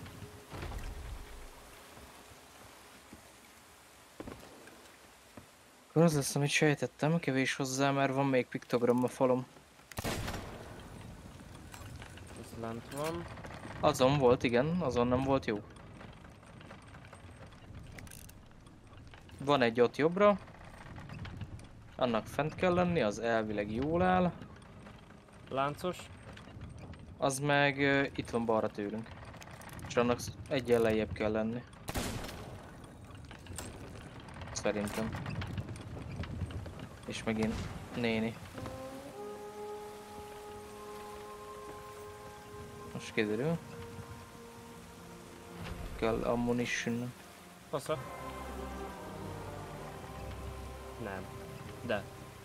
Akkor az lesz, amit sejtettem, kevés hozzá, mert van még piktogram a falom. Ez lent van. Azon volt, igen, azon nem volt jó. Van egy ott jobbra. Annak fent kell lenni, az elvileg jól áll. Láncos. Az meg uh, itt van balra tőlünk. És annak egyen lejjebb kell lenni. Szerintem. És megint néni. Most kiderül. Kell ammunition. Fasza. Nem. De.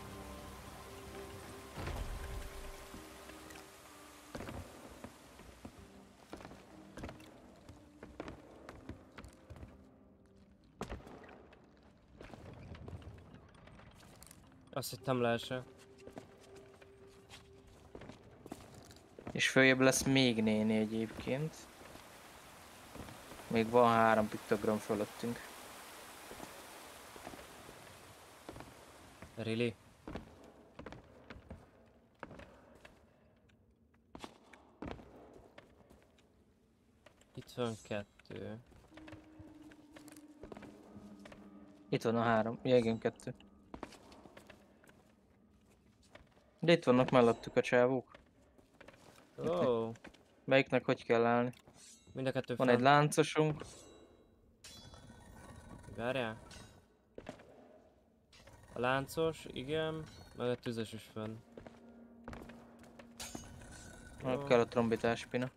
Azt hittem leesel. És följebb lesz még néni egyébként. Még van három piktogram fölöttünk. Really? Itt van kettő. Itt van a három. Ja, igen, kettő. De itt vannak mellettük a csávók. Ó, oh, Melyiknek hogy kell állni? mind a kettő Van fent. egy láncosunk. Várjál. A láncos, igen, meg a tüzes is fönn. Ott kell a trombitás pina.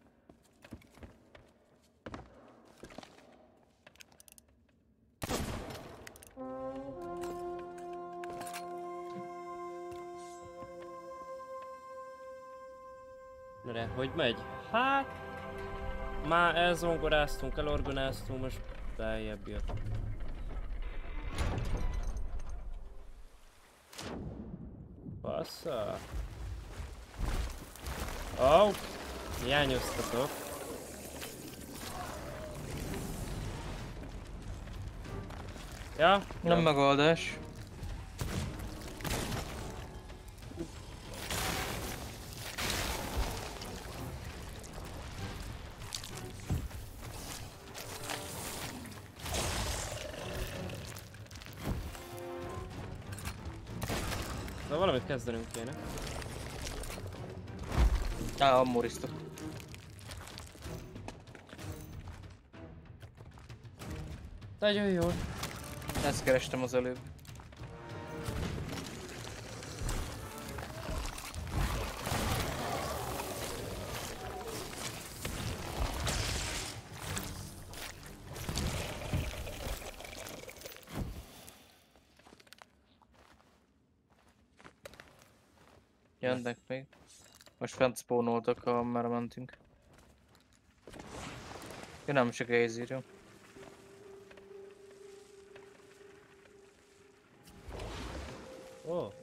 Na de, hogy megy? Hát... Már elzongoráztunk, elorganáztunk, most beljebb jött. Bassza. Ó, oh, hiányoztatok. Ja? Nem Ja. megoldás. De valamit kezdenünk kéne. Á, ammoriztok. Nagyon jó. Ezt kerestem az előbb. Jönnek még. Most fent spawnoltak, ha már mentünk. Ja, nem csak Grazer, jó. Ó. Oh.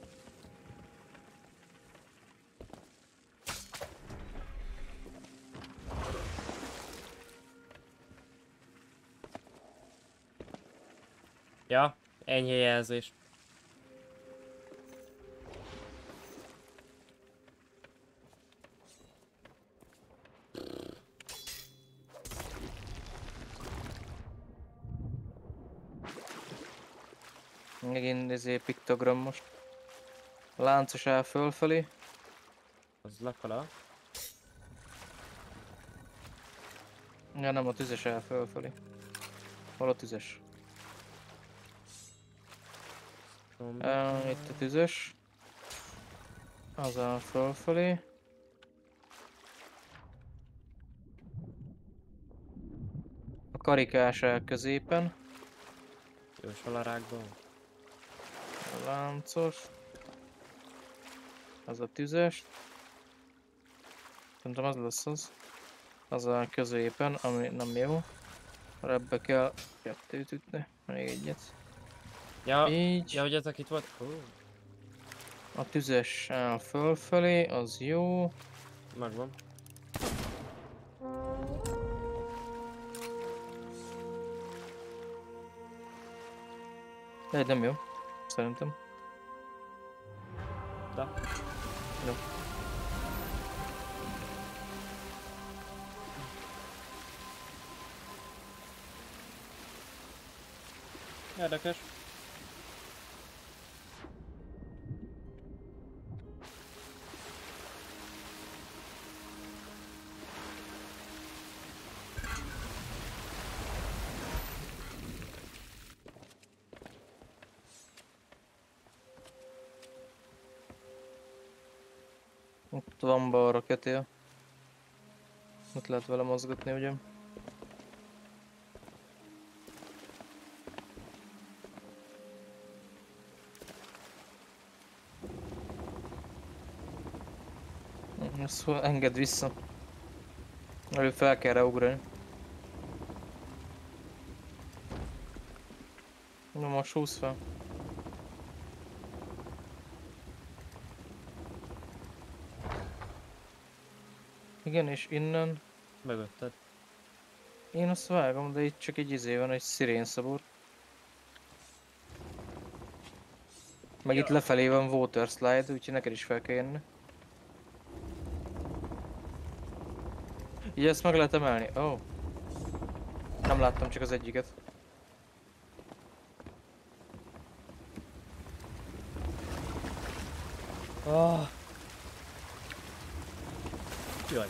Ja, enyhe jelzés. Megint ezért piktogram most. Láncos áll fölfelé. Az lefelé. Ja, nem, a tüzes áll fölfelé. Hol a tüzes? Uh, itt a tüzes. Az áll fölfelé. A karikás áll középen. Jósol a rákban. A láncos. Az a tüzes. Szerintem az lesz az. Az a középen, ami nem jó. Ebbe kell kettőt ütni, még egyet. Ja, Így. ja, hogy ezek itt volt. Uh, A tüzes áll fölfelé, az jó. megvan. De nem jó. Szerintem. De. Jó. Érdekes. Ott van balra kötél. Ott lehet vele mozgatni, ugye? Ezt engedd vissza. Előbb fel kell rá ugrani. Na most húzz fel. Igen, és innen... Mögötted. Én azt vágom, de itt csak egy izé van, egy szirénszabor. Meg Ja. itt lefelé van water slide, úgyhogy neked is fel kell jönni. Így ezt meg lehet emelni? Ó. Oh. Nem láttam, csak az egyiket. Oh. Jaj.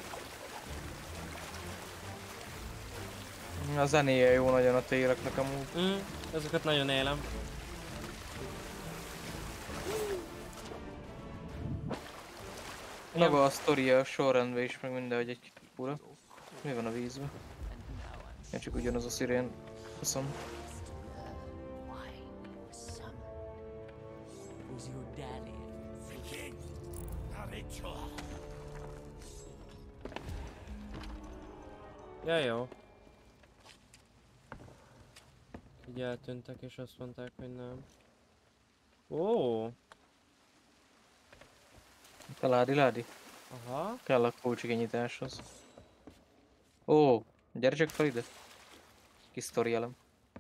A zenéje jó nagyon a téreknek amúgy. Mm, ezeket nagyon élem. Maga a sztoria, a sorrendben is, meg mindenhogy egy fura. Mi van a vízben? Én csak ugyanaz a szirén. Köszönöm. Why, son? Who's your daddy? Thinking. Naruto. Ja, jó. Így eltűntek és azt mondták, hogy nem. Ó, A ládi ládi. aha. Kell a kulcsikinyitáshoz. Ó, gyere csak fel ide. Kis sztori elem.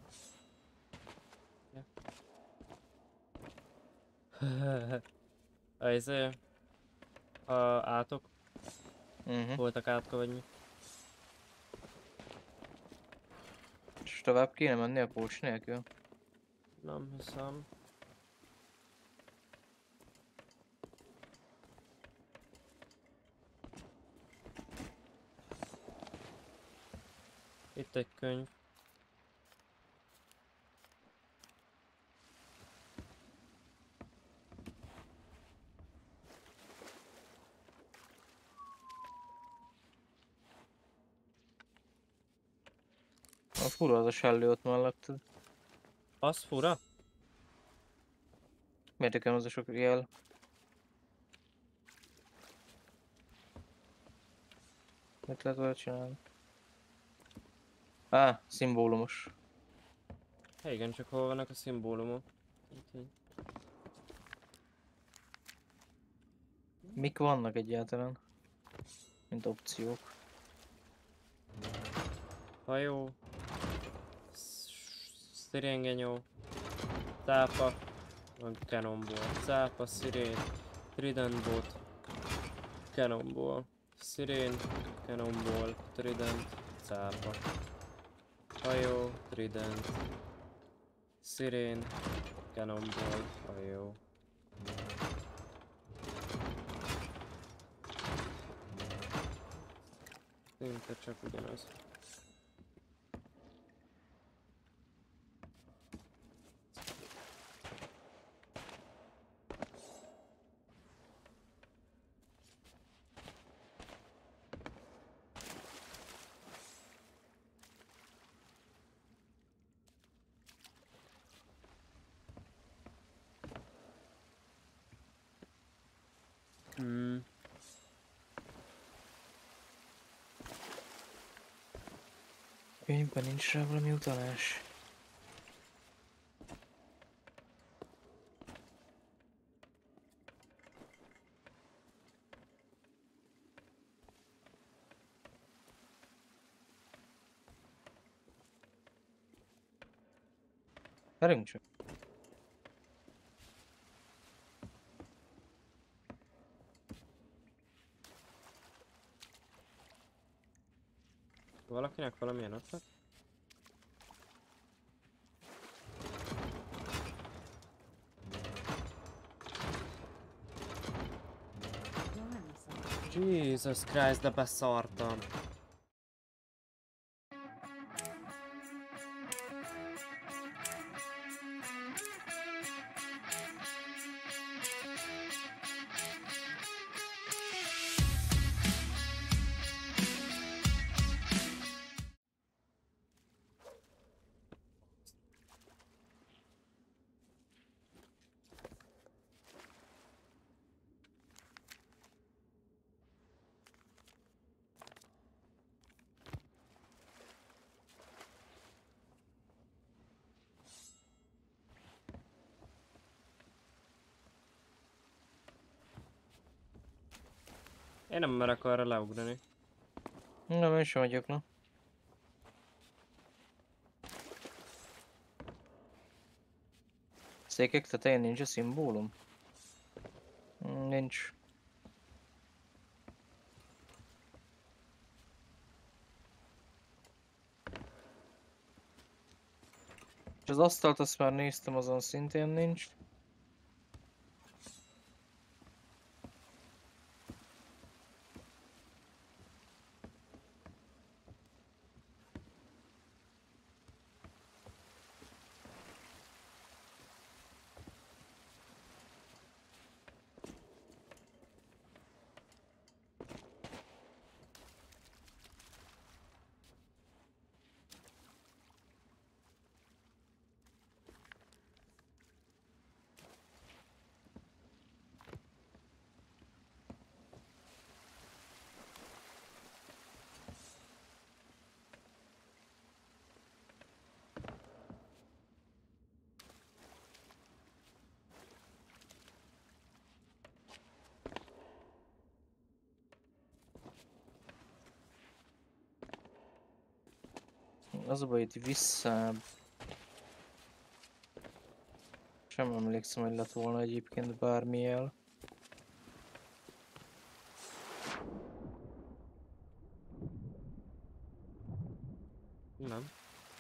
A izé... A átok? Uh-huh. Voltak átka vagy mi? És tovább kéne menni a kulcs nélkül. Nem hiszem. Itt egy könyv. A fura az a sellő ott melletted. Az fura? Miért nekem az a sok jel? Mit lehet vele csinálni? Á, szimbólumos. Hát igen, csak hol vannak a szimbólumok? Úgyhogy... Mik vannak egyáltalán? Mint opciók. Hajó. Sziréngenyó. Cápa. Meg cannonball. Cápa, szirén. Trident bot. Cannonball. Szirén. Cannonball. Trident. Cápa. Hajó. Trident. Szirén. Cannonball. Hajó. Szinte csak ugyanaz. Hmm. Könyvben nincs rá valami utalás. Gyerünk csak. Valakinek valamilyen ötlet? Jesus Christ, de beszartam. Én nem merek arra leugrani. Nem, én sem vagyok, na. Székek tetején nincs a szimbólum? Nincs. És az asztalt azt már néztem, azon szintén nincs. Az a baj, itt vissza... Sem emlékszem, hogy lett volna egyébként bármi jel. Nem.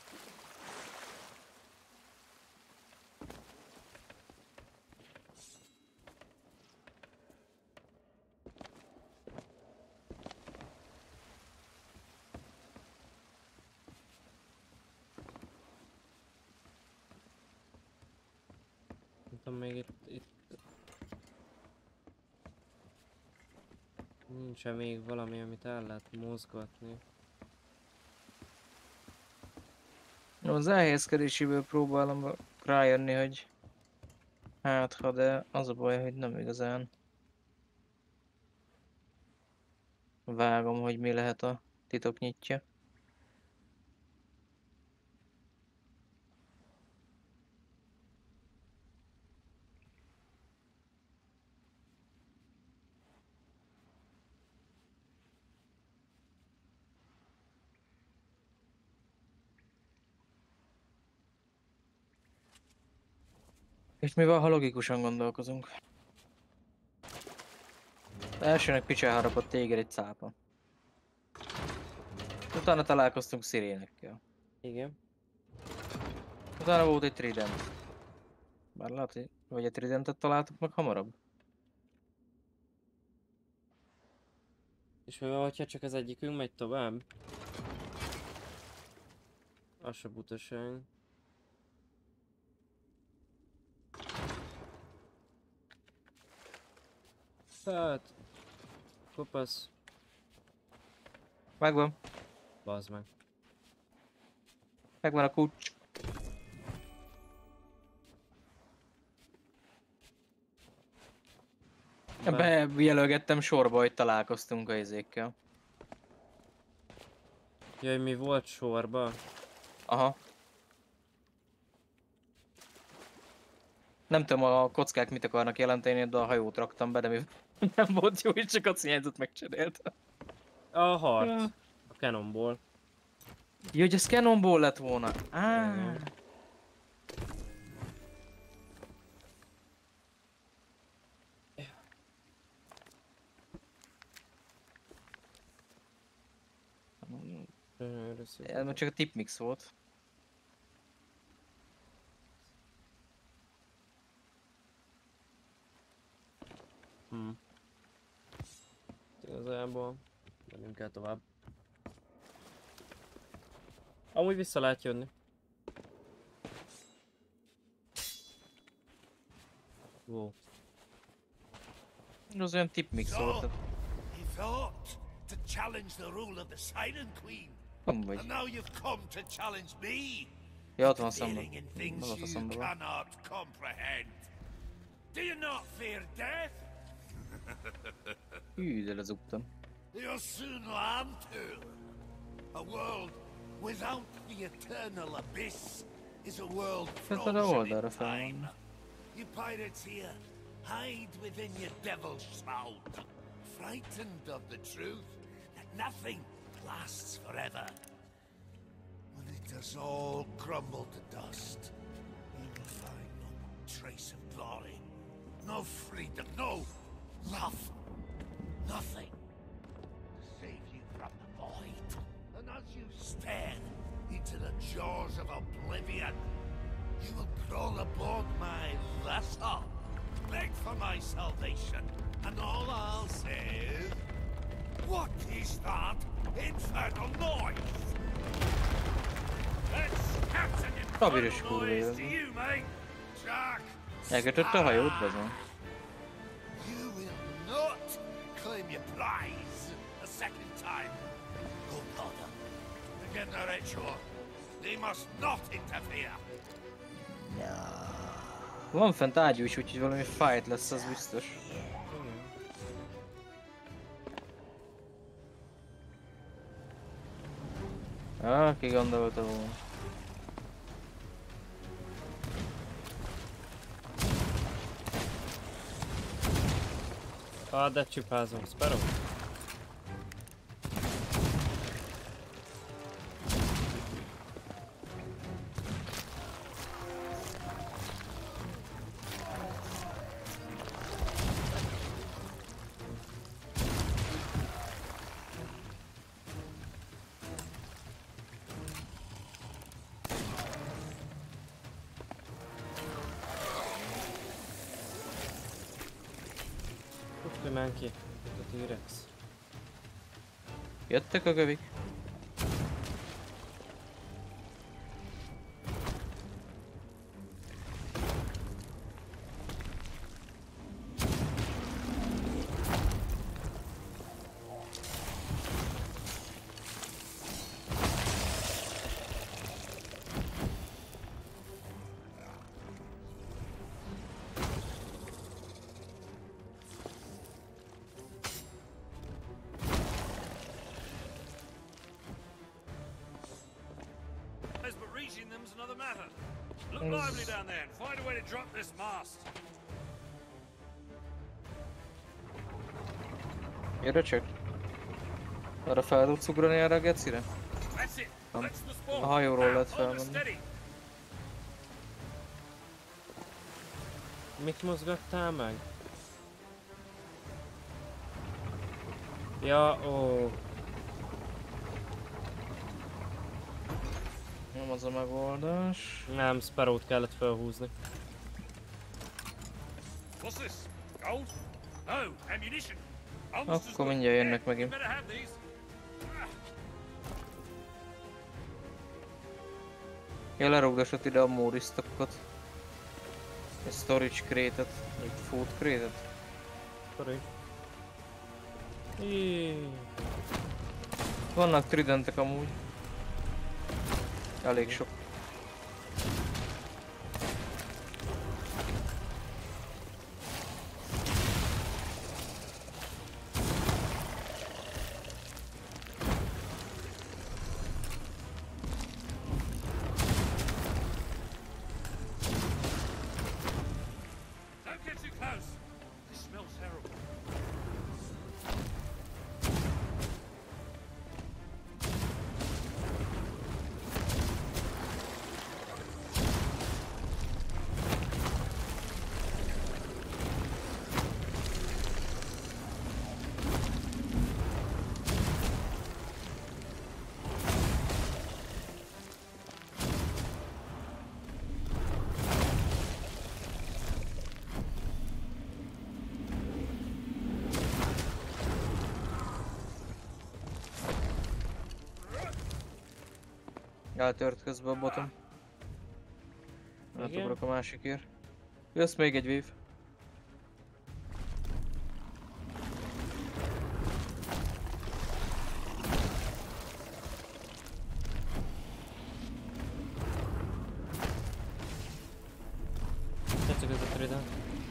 Nem tudom, még itt, itt... Nincs-e még valami, amit el lehet mozgatni? Az elhelyezkedéséből próbálom rájönni, hogy hát ha, de az a baj, hogy nem igazán. Vágom, hogy mi lehet a titoknyitja. És mivel ha logikusan gondolkozunk. Elsőnek picsel harapott téged egy cápa. Utána találkoztunk szirénekkel. Igen. Utána volt egy trident. Bár lehet, hogy vagy egy tridentet találtuk meg hamarabb. És mi van, hogyha csak az egyikünk megy tovább? Az se butaság. Hát... Kopasz. Megvan. Bazd meg. Megvan a kulcs. Bejelölgettem sorba, hogy találkoztunk a izékkel. Jaj, mi volt sorba? Aha. Nem tudom a kockák mit akarnak jelenteni, de a hajót raktam be, de mi nem volt jó, és csak a színjegyzet megcseréltem. A harc. A Cannonball. Jó, hogy ez Cannonball lett volna. Á. Ez már csak a tipmix volt. Hm. Igazából menjünk kell tovább. Amúgy vissza lehet jönni. Wow. Az olyan tipmix volt. So, he thought to challenge the rule of the Siren Queen. Nem vagy. And now you've come to challenge me. Ja, ott van a szemben. Dealing in things Nem ott a you szemben van. cannot comprehend. Do you not fear death? Hű, de lezugtam. You'll soon learn to. A world without the eternal abyss is a world Ez a frozen oldalra in fel. time. You pirates here, hide within your devil's shroud, frightened of the truth that nothing lasts forever. When it does all crumble to dust, you will find no trace of glory, no freedom, no love, nothing to save you from the void. And as you stare into the jaws of oblivion, you will crawl aboard my vessel, beg for my salvation, and all I'll say is, what is that infernal noise? Let's catch an Robiros infernal kurva noise élet. to you, mate. Jack, Elkötötte a hajót, bezony. you will not claim your prize a second time. Go, Father. Begin the ritual. They must not interfere. Van fent ágyú is, úgyhogy valami fight lesz, az biztos. Ah, ki gondolta volna. Ah, de csipázom, Sparrow. Hogy menj ki? Itt a T-Rex. Jöttek a gövik? another matter. Look lively down there and find a way to drop this mast. Gyere csak. Arra fel tudsz ugrani erre a gecire? That's it. Um, That's the spot. a hajóról lehet Now, hold us felmenni. steady. Mit mozgattál meg? Ja, ó. Nem az a megoldás. Nem, Sparrow-t kellett felhúzni. What's this? Gold? No, ammunition. Almost as Akkor good. mindjárt jönnek Yeah, megint. better have these. Ja, lerugdosott ide a mórisztokat. Egy storage crate-et, egy food crate-et. Sorry. Íííí. Vannak tridentek amúgy. Elég sok. Don't get too close. This smells terrible. Eltört közben a botom. Igen? Átugrok a másikért. Jössz még egy wave. Tetszik ez a trident.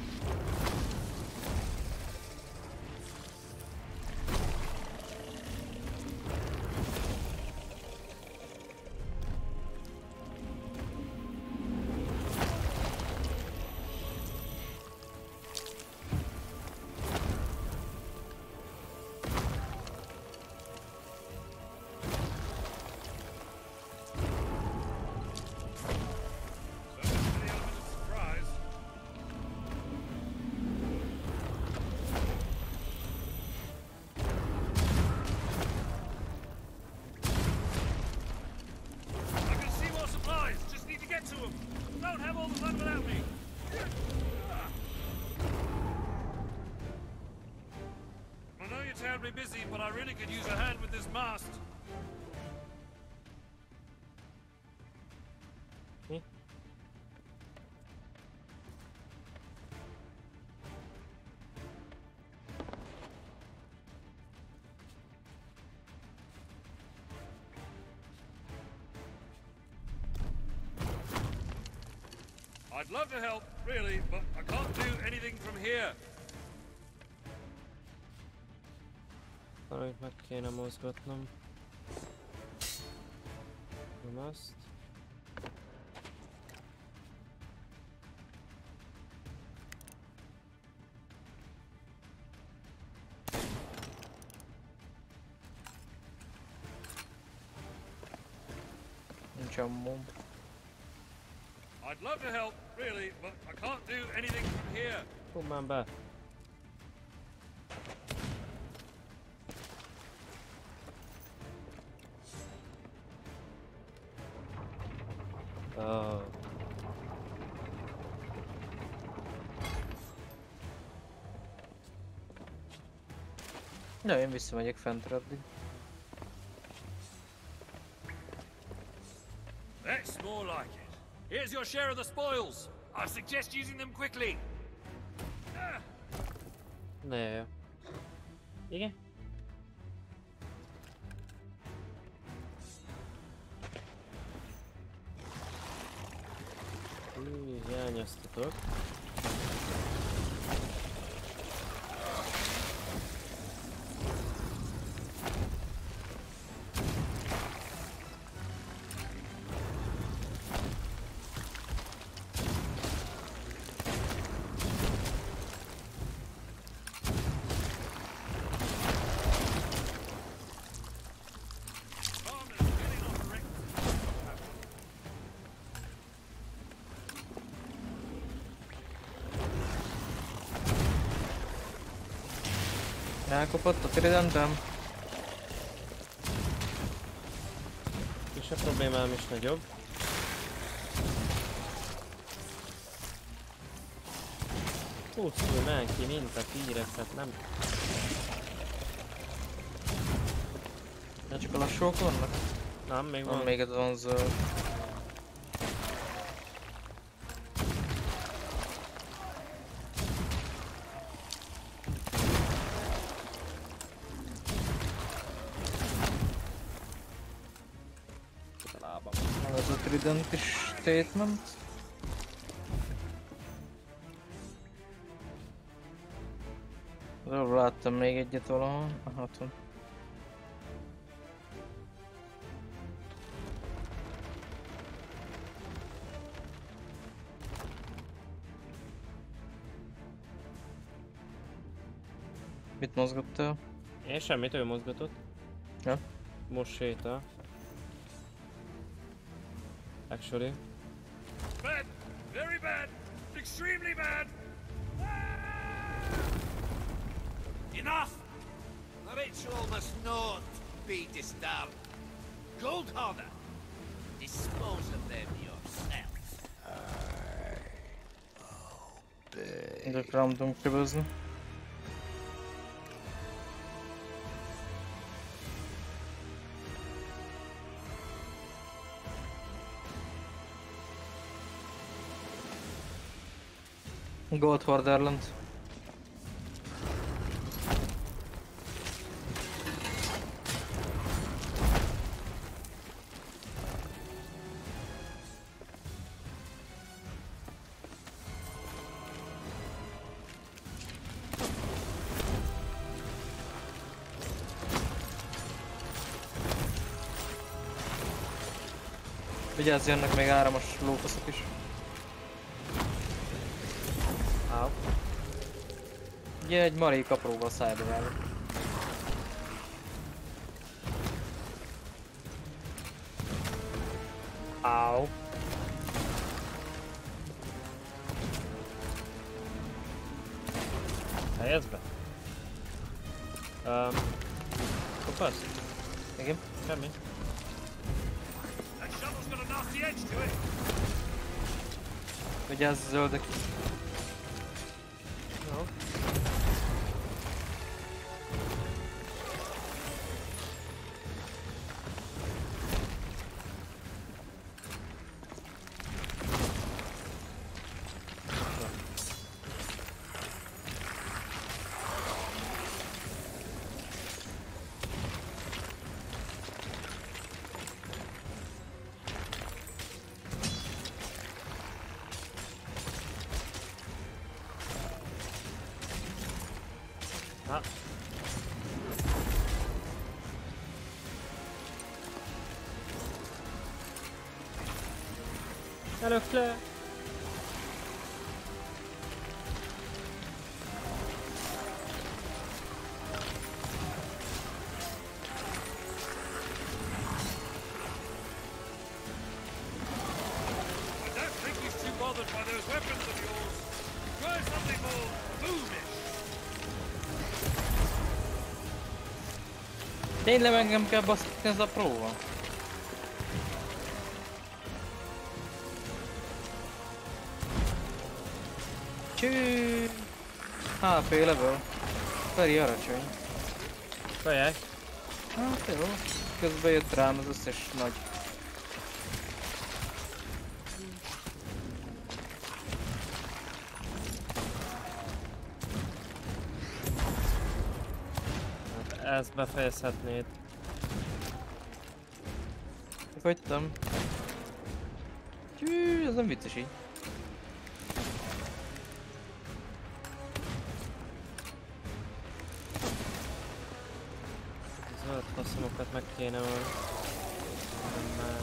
So that's the element of surprise. I can see more supplies. Just need to get to them. Don't have all the fun without me. I know you're terribly busy, but I really could use a hand with this mast. Mi? I'd love to help, really, but I can't do anything from here. Valamit meg kéne mozgatnom. Nem azt. Nincs ammóm. I'd love to help, really, but I can't do anything from here. Fog már be. Oh. Ja, én visszamegyek fentre addig. That's more like it. Here's your share of the spoils. I suggest using them quickly. Ah, Ne. Igen? Hű, hiányoztatok. Elkopott a tridentem. És a problémám is nagyobb. Húszul menki, mint a T-rexet, nem... Nem csak a lassúak vannak? Nem, még Van van. még ez van zöld. A lábam. Az a trident is statement. Arról láttam még egyet valahol. Aha, ott van. Mit mozgottál? Én semmit, ő mozgatott. Ja. Most sétál. Actually. Bad! Very bad! Extremely bad! Enough! The ritual must not be disturbed. Goldharder, dispose of them yourself. Idők rám tudunk köbözni. Goldharderland. Vigyázz, jönnek még áramos lófaszok is. Áll. Ugye egy marék apróval szájba vágok. Áll. Helyezd be. Um, kopasz? Igen? Semmi. That shovel's got a nasty edge to it! Vigyázz, zöldek. Jó. Ah. Hello, Claire. I don't think he's too bothered by those weapons of yours. Try something more boomish. Tényleg engem kell baszni ez a próba? Csű. há pé level. Feri aracsony. Kaják. Hát jó. Közben jött rám az összes nagy. Ezt befejezhetnéd. Fogytam. Csű, ez nem vicces így. Zöld faszomokat meg kéne volna. Nem már.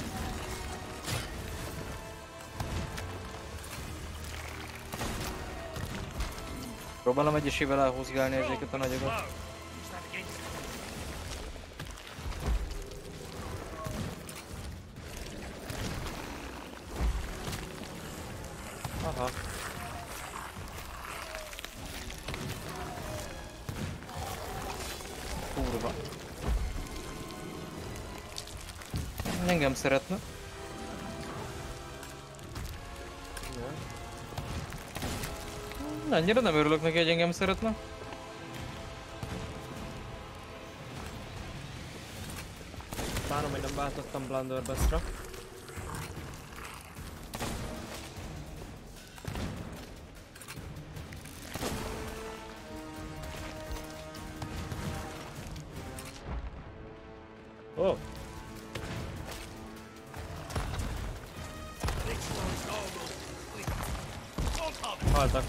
Próbálom egyesével elhúzgálni ezeket a nagyokat. Use that against him. Aha. engem szeretne. Annyira nem örülök neki, hogy engem szeretne. Bánom, hogy nem váltottam Blunderbussra. Oh. Haltak.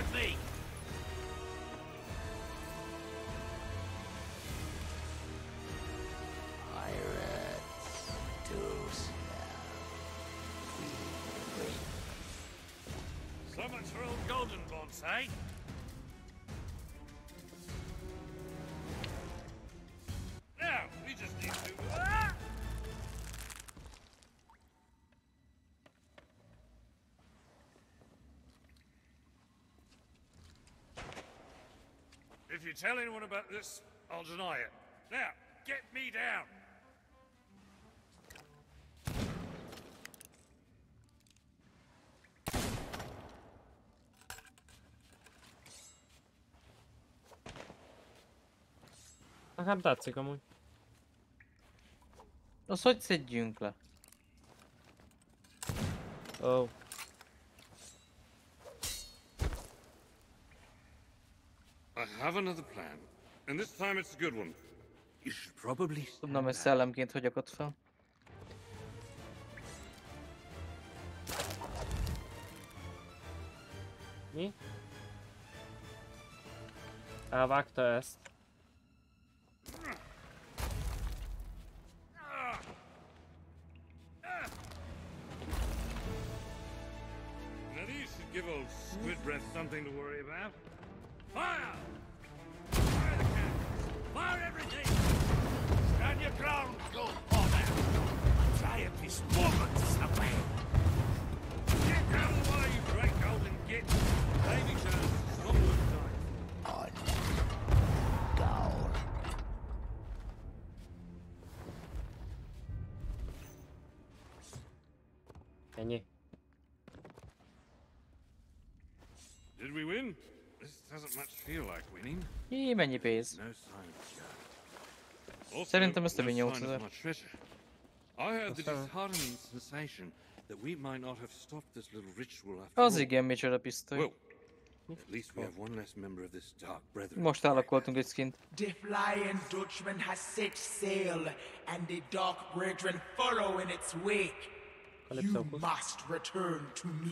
So much for old Golden Bonds, eh? Now, we just need to... Ah! If you tell anyone about this, I'll deny it. Now, get me down! Nekem tetszik amúgy. Az hogy szedjünk le? Oh. I have another plan, and this time it's a good one. You should probably stand Tudnám, hogy back. szellemként hogy akadt fel. Mi? Elvágta ezt. Now these should give old Squid Breath something to worry about. Fire! Fire the cannons! Fire everything! Stand your ground, go over. Try and this moment somewhere. Get out of the way, you great golden git! Baby chance, stop one time. On. Goal. Ennyi. Did we win? This doesn't much feel like winning. Jé, mennyi pénz? No sign of Joe. Also, Szerintem ez több no mint sign of nyolcezer. my treasure. I had the Aztán- disheartening sensation that we might not have stopped this little ritual after Az all. igen, micsoda pisztoly. Well, at least we have one less member of this dark brethren. Most állakoltunk egy skint. The Flying Dutchman has set sail, and the Dark Brethren follow in its wake. You Calypso. must return to me.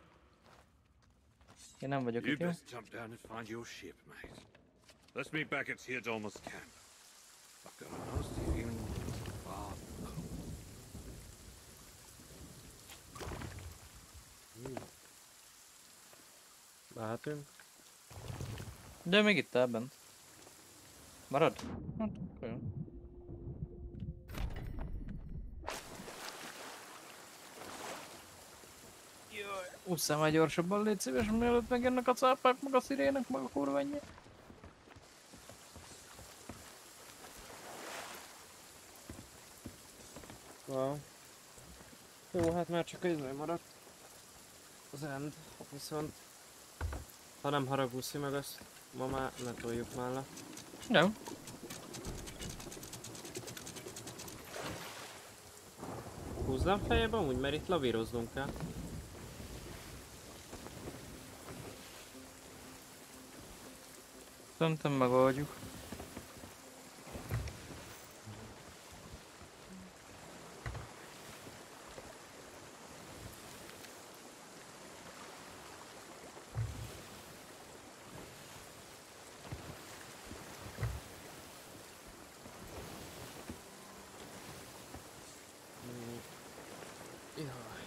Én nem vagyok You itt, jó? best jump down and find your ship, mate. Let's meet back at Teodolmus camp. I've got a nasty feeling we're far below. Mehetünk. De még itt áll bent. Marad? Hát, akkor jó. Jaj, ússzál már gyorsabban, légy szíves, mielőtt megjönnek a cápák, meg a szirének, meg a kurva ennyi. Wow. Jó, hát már csak izé maradt. Az end, viszont... Ha nem haragúszi meg azt, ma már ne toljuk már le. Jó. Húzzam fejébe amúgy, mert itt lavíroznunk kell. Szerintem megoldjuk. Jaj.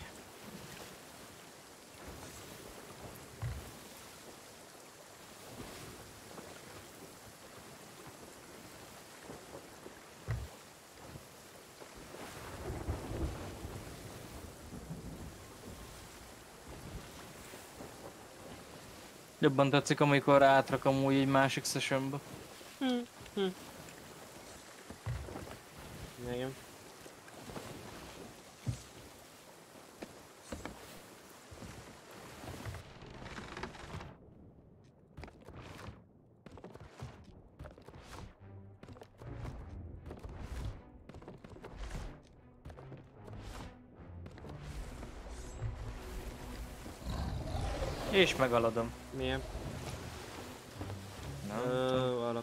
Jobban tetszik, amikor átrakom úgy egy másik sessionba. Igen. És megaladom. Milyen? Nem tudom. Ö, alap.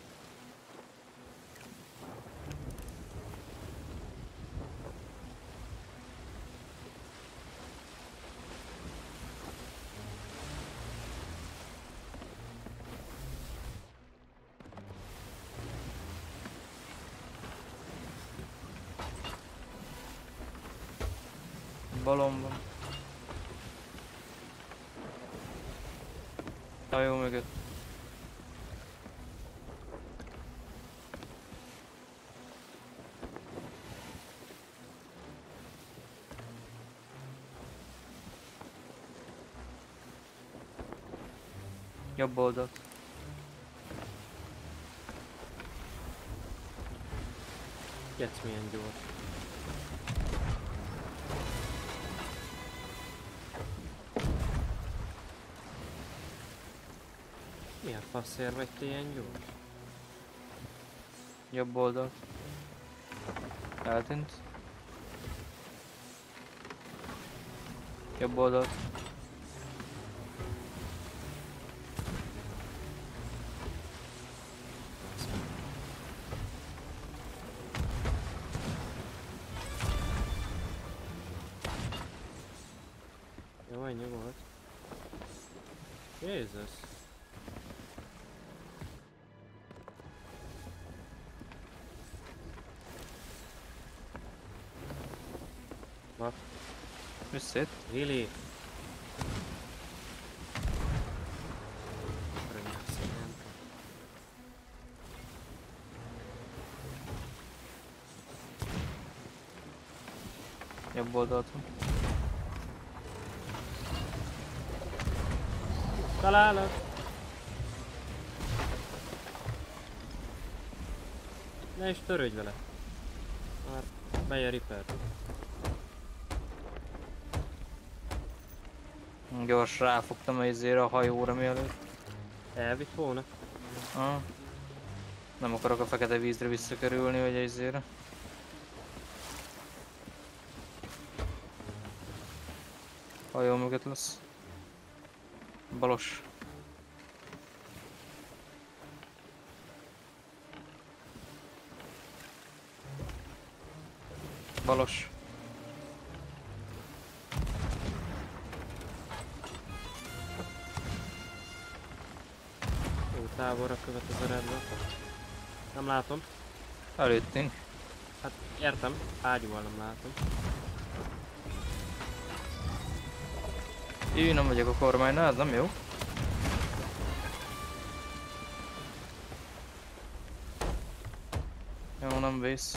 Balomban. Hajó mögött. Jobb oldalt. Jetsz milyen gyors. Milyen faszért vagy te ilyen gyors? Jobb oldalt. Eltűnt. Jobb oldalt. Jó, ennyi volt. Jézus. What? Összét. Really? Jobb oldalt. Találok! Ne is törődj vele. Már megy a Reaper. Gyors ráfogtam a izére a hajóra mielőtt. Elvitt volna. Ah. Nem akarok a fekete vízre visszakerülni, vagy a izére. Hajó mögött lesz. Balos. Balos. Jó távolra követ az a rendben. Nem látom. Előttünk. Hát értem, ágyúval nem látom. Én nem vagyok a kormánynál, ez nem jó. Jó, nem vész.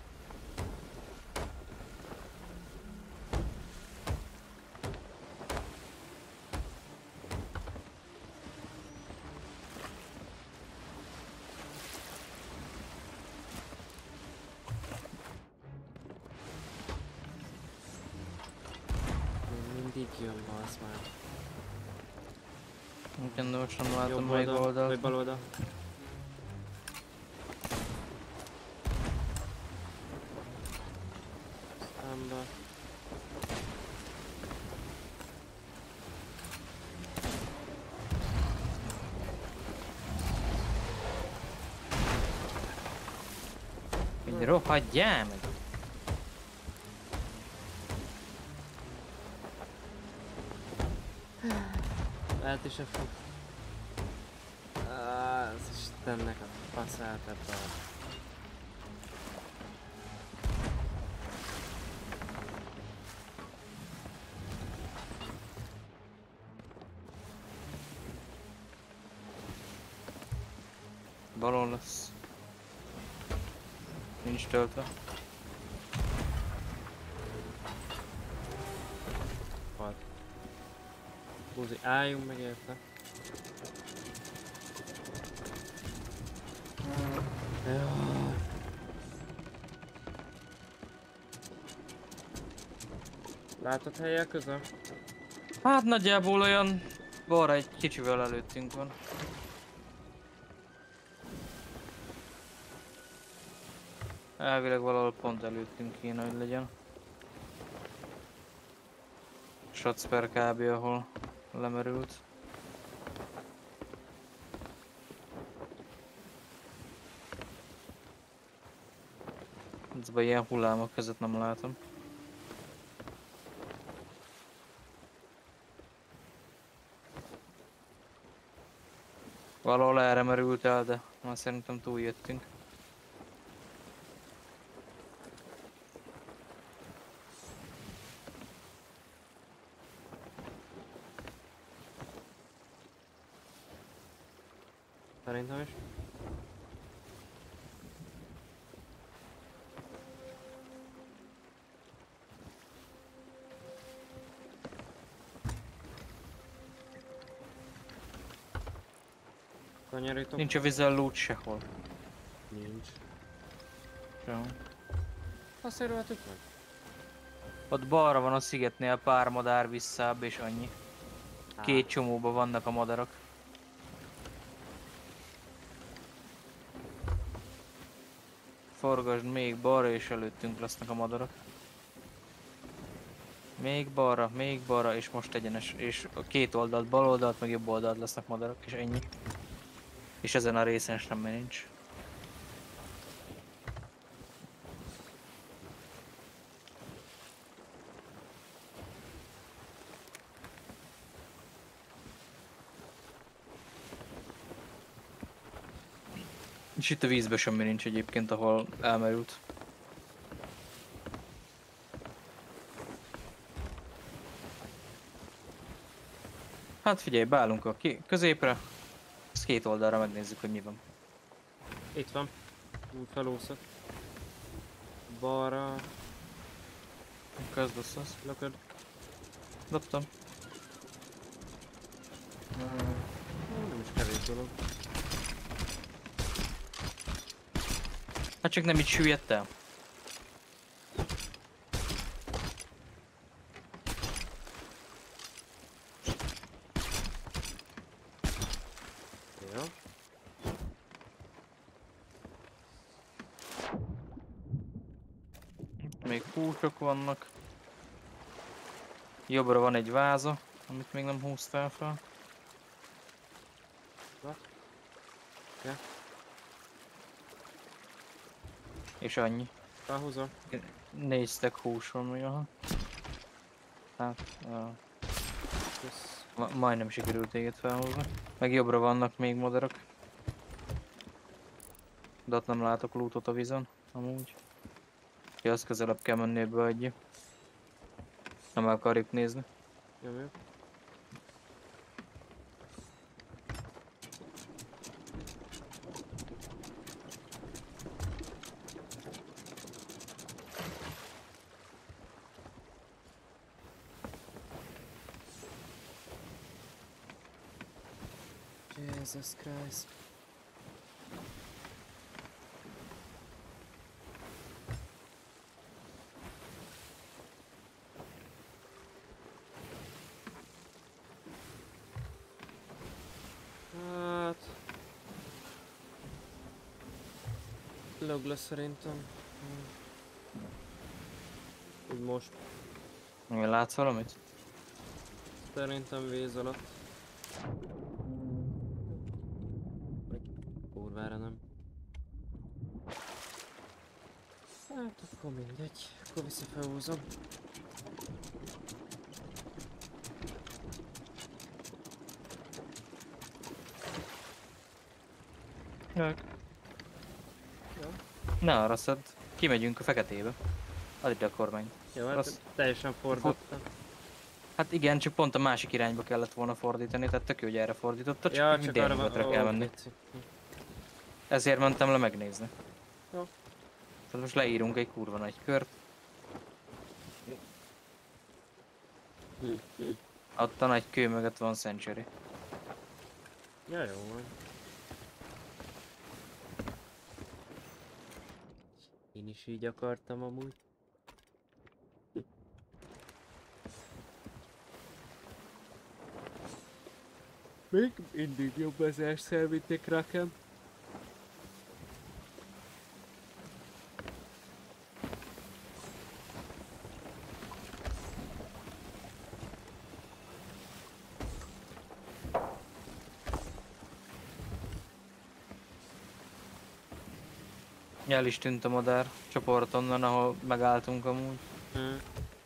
Mindig jön, az már. Igen, de most nem látom Jobb melyik oldal, oldalt. vagy bal oldal. Számba. Így rohadjál meg! Lehet is a fog. Ah, az Istennek a faszát ebbe a... Balon lesz. Nincs töltve. Halt. Búzi, álljunk meg érte. Jaj. Látod helyek közben? Hát nagyjából olyan... Balra egy kicsivel előttünk van. Elvileg valahol pont előttünk kéne, hogy legyen. Shots per kb. Ahol lemerült. Francba ilyen hullámok között nem látom. Valahol erre merült el, de már szerintem túljöttünk. Szerintem is. Kanyarítok? Nincs a vízzel loot sehol. Nincs. Sehol. Azt érveltük meg? Ott balra van a szigetnél pár madár visszább és annyi. Két csomóban vannak a madarak. Forgasd még balra és előttünk lesznek a madarak. Még balra, még balra és most egyenes. És a két oldalt, bal oldalt meg jobb oldalt lesznek madarak és ennyi. És ezen a részen semmi nincs. És itt a vízben semmi nincs egyébként, ahol elmerült. Hát figyelj, beállunk a középre. Ezt két oldalra megnézzük, hogy mi van. Itt van. Úgy felúszott. Balra. Kezdesz az. Lököd. Dobtam. Nem is kevés dolog. Hát csak nem így süllyedt el. Jó. Még húsok vannak. Jobbra van egy váza, amit még nem húztál fel. Ja. És annyi. Felhúzom. Négy stack hús van még, aha. Hát, uh, Kösz. ma majdnem sikerült téged felhozni. Meg jobbra vannak még madarak. De ott nem látok lootot a vízon, amúgy. Ja, azt közelebb kell menni ebbe egy. Nem akarjuk nézni. Jó, jó. Jesus Christ. Hát... Log lesz szerintem. Úgy most. Igen, látsz valamit? Szerintem víz alatt. Kurvára nem. Hát akkor mindegy. Akkor visszafelhúzom. Jövök. Jó. Ne arra szedd. Kimegyünk a feketébe. Add ide a kormányt. Jó, hát Rossz. teljesen fordítottam. Hát igen, csak pont a másik irányba kellett volna fordítani, tehát tök jó, hogy erre fordítottad, Ja, csak csak csak arra van. délnyugatra kell Ó, menni. pici. Ezért mentem le megnézni. Jó. Tehát most leírunk egy kurva nagy kört. Ott a nagy kő mögött van Century. Ja, jó van. Én is így akartam amúgy. Még mindig jobb az elszel, mint egy Kraken. El is tűnt a madár csoport onnan, ahol megálltunk amúgy. Hmm.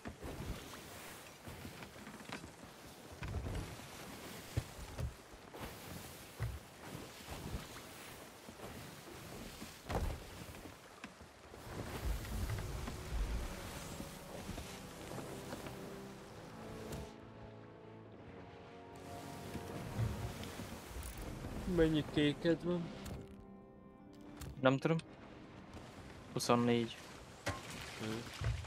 Mennyi kéked van? Nem tudom. huszonnégy. Hmm.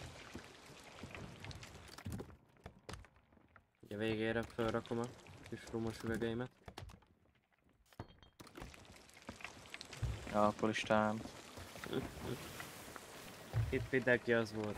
Ugye végére felrakom a kis rumos üvegeimet. Alkoholistám. Itt mindenki az volt.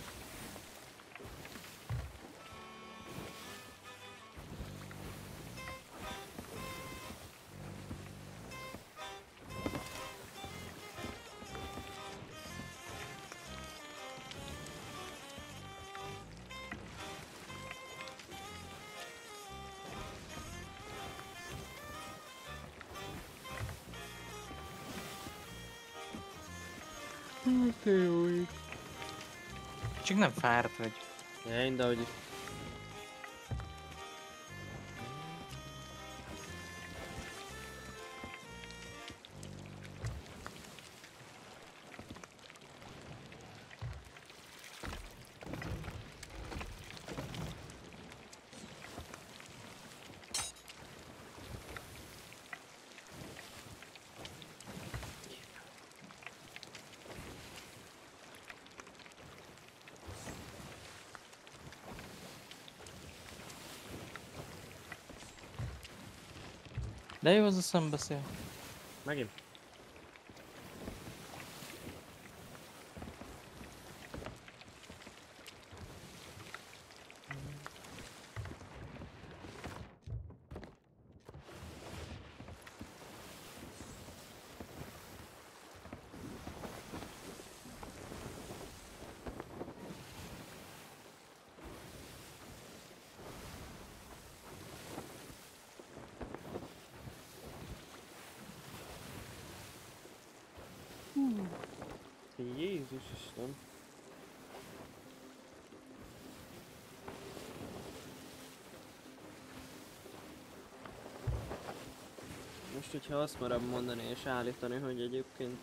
Te jó ég. Csak nem fáradt vagy. Ja, én, de hogy is. De jó az a szembeszél. Megint? Jézus Isten. Most, hogyha azt merem mondani és állítani, hogy egyébként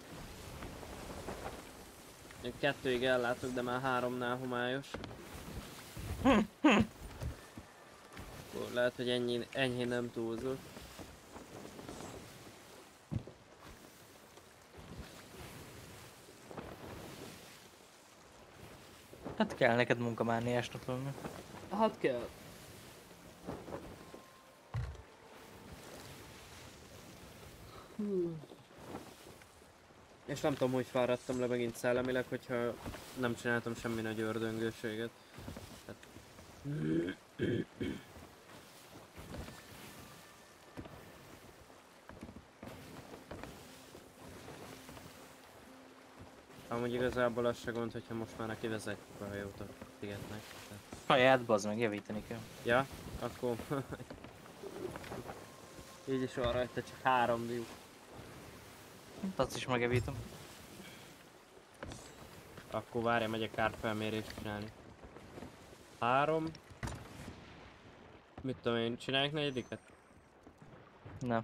még kettőig ellátok, de már háromnál homályos. Akkor lehet, hogy ennyi, enyhén nem túlzok. Hát kell neked munkamániásnak lenni. Hát kell. Hú. És nem tudom, hogy fáradtam le megint szellemileg, hogyha nem csináltam semmi nagy ördöngőséget. Tehát... Amúgy igazából az se gond, hogyha most már neki vezetjük a hajót a szigetnek. Tehát... Saját, bazd meg, javítani kell. Ja, akkor... Így is van rajta, csak három diú. Azt is megjavítom. Akkor várja, megyek kárfelmérést csinálni. Három... Mit tudom én, csináljuk negyediket? Nem.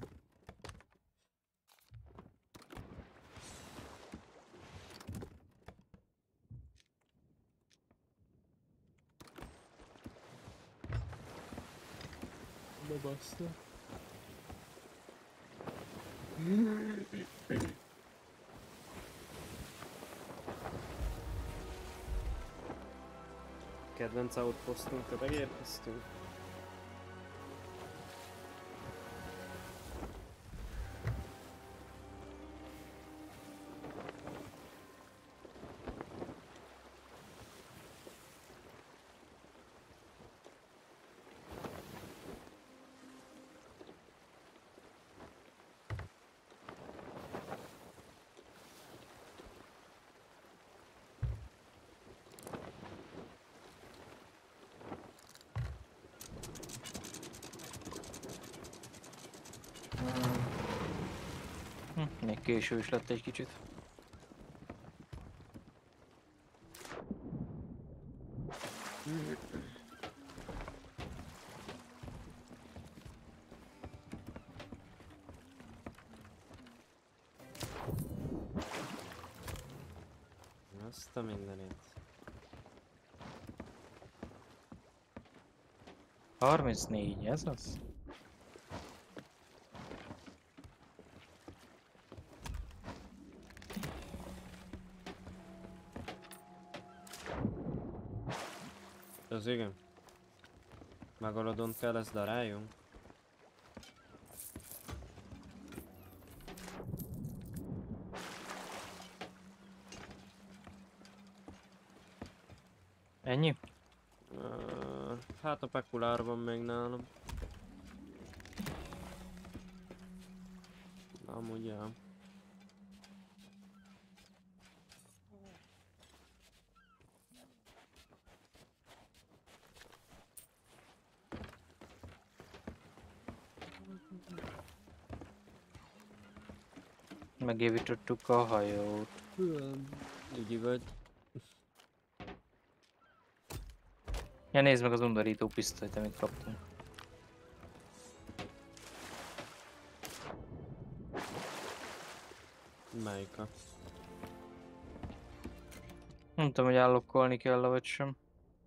Bebaszta. Kedvenc outpostunkra megérkeztünk. Hm, még késő is lett egy kicsit. Azt a mindenit. harmincnégy, ez az? Az igen. Megalodont kell, ezt daráljunk? Ennyi? Uh, hát a pekulár van még nálam. Amúgy ja. Megépítettük a hajót. Így vagy. Ja, nézd meg az undorító pisztolyt, amit kaptunk. Melyika? Nem tudom, hogy állokkolni kell, vagy sem.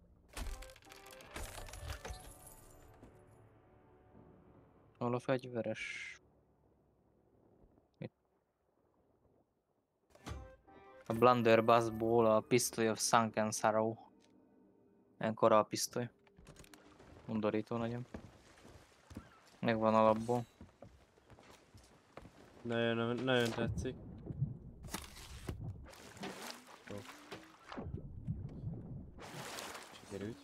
Hol a fegyveres? Itt. A Blunderbussból a Pistoly of Sunken Sorrow. Ilyen korallpisztoly. Undorító nagyon. Megvan alapból. Nagyon, nagyon tetszik. Jó. Sikerült.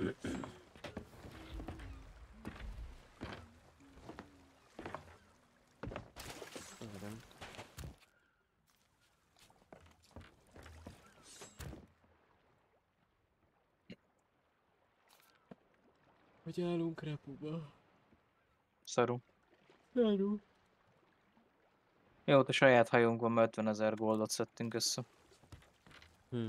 Igen. Hogy állunk repuba? Szarú. Szarú. Jó, a saját hajónkban már ötvenezer goldot szedtünk össze. Hm.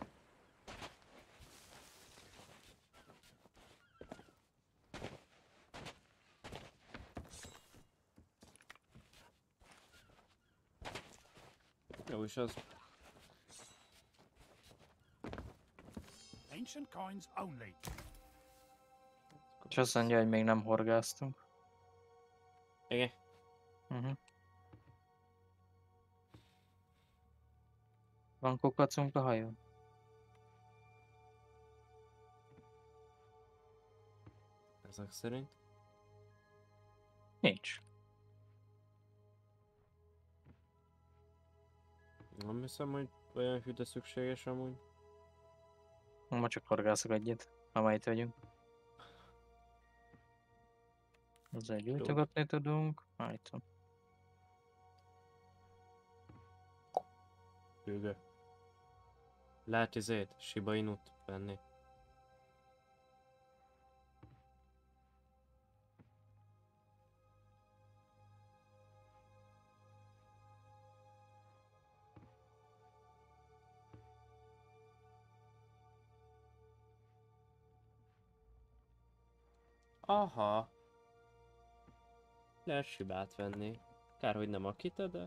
Jó is az. Ancient coins only. És azt mondja, hogy még nem horgáztunk. Igen. Uh-huh. Van kukacunk a hajón? Ezek szerint. Nincs. Nem hiszem, hogy olyan hűde szükséges amúgy. Ma csak horgászok egyet, ha itt vagyunk. Ezzel gyújtogatni tudunk. Ah, itt van. Hűgő. Lehet izét, Shiba Inut venni. Aha. Lehet Shibát venni. Kár, hogy nem Akita, de...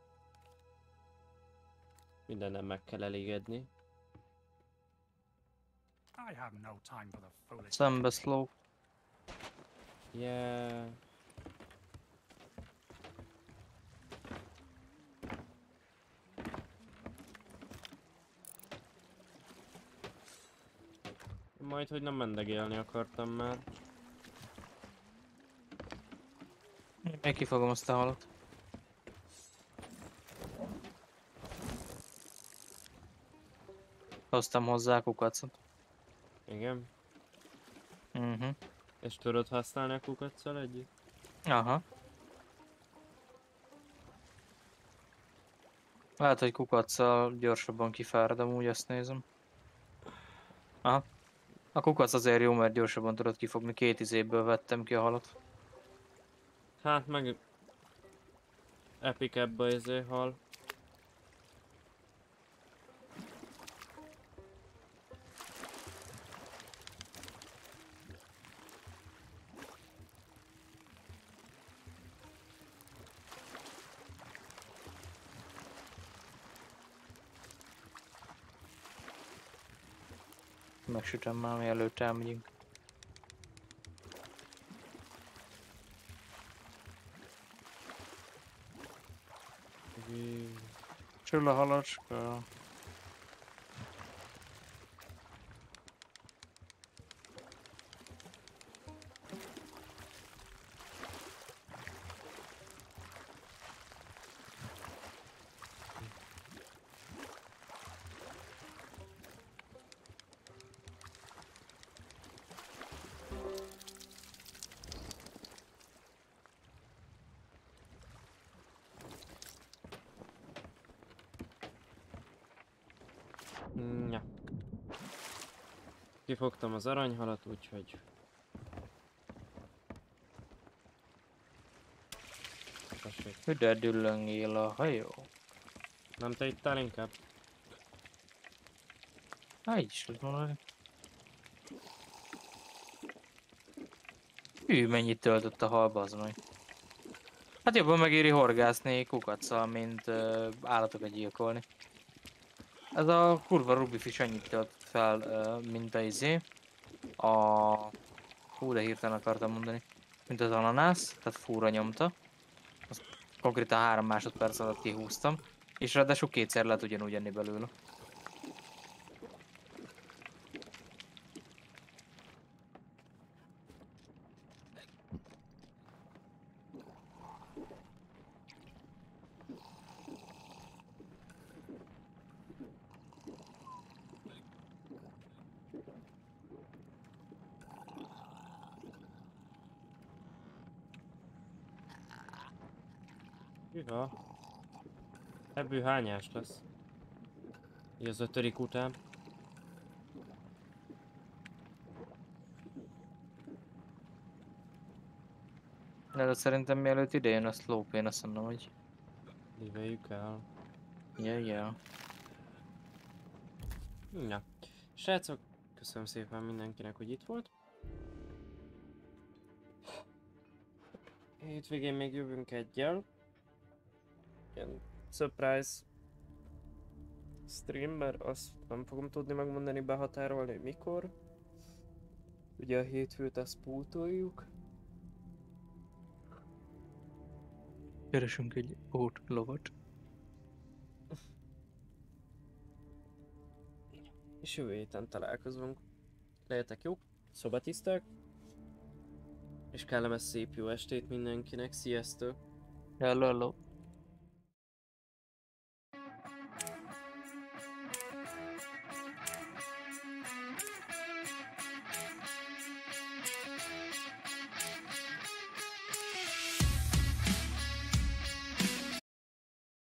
mindennem meg kell elégedni. I have no time for the foolish. Szembe slow. Yeah. Majd, hogy nem mendegélni akartam már. Még kifogom azt a halat. Hoztam hozzá kukacot. Igen. Mhm. Uh-huh. És tudod használni a kukacsal együtt? Aha. Lehet, hogy kukacsal gyorsabban kifárad, amúgy ezt nézem. Aha. A kukac azért jó, mert gyorsabban tudod kifogni. Két izéből vettem ki a halat. Hát meg... Epic ebbe izé hal. Megsütöm már, mielőtt elmegyünk. Csöll a halacska. Ja. Kifogtam az aranyhalat, úgyhogy... Tessék. Üde düllöngél a hajó. Nem te ittál inkább? Há, így is tud mondani. Hű, mennyit töltött a hal, bazd meg. Hát jobban megéri horgászni kukaccal, mint uh, állatokat gyilkolni. Ez a kurva Rubyfish annyit töltött fel, uh, mint a izé. A... Hú, de hirtelen akartam mondani. Mint az ananász, tehát fúra nyomta. Azt konkrétan három másodperc alatt kihúztam. És ráadásul kétszer lehet ugyanúgy enni belőle. Hűha. Ebből hányás lesz? Így az ötödik után. De szerintem mielőtt idejön a slope, én azt mondom, hogy... Liveljük el. Ja, ja. Ja. Srácok, köszönöm szépen mindenkinek, hogy itt volt. Hétvégén még jövünk egyel. Ilyen surprise stream, mert azt nem fogom tudni megmondani, behatárolni, hogy mikor. Ugye a hétfőt azt pótoljuk. Keresünk egy ót lovat. És jövő héten találkozunk. Legyetek jók, szobatiszták. És kellemes szép jó estét mindenkinek, sziasztok! Hello, hello.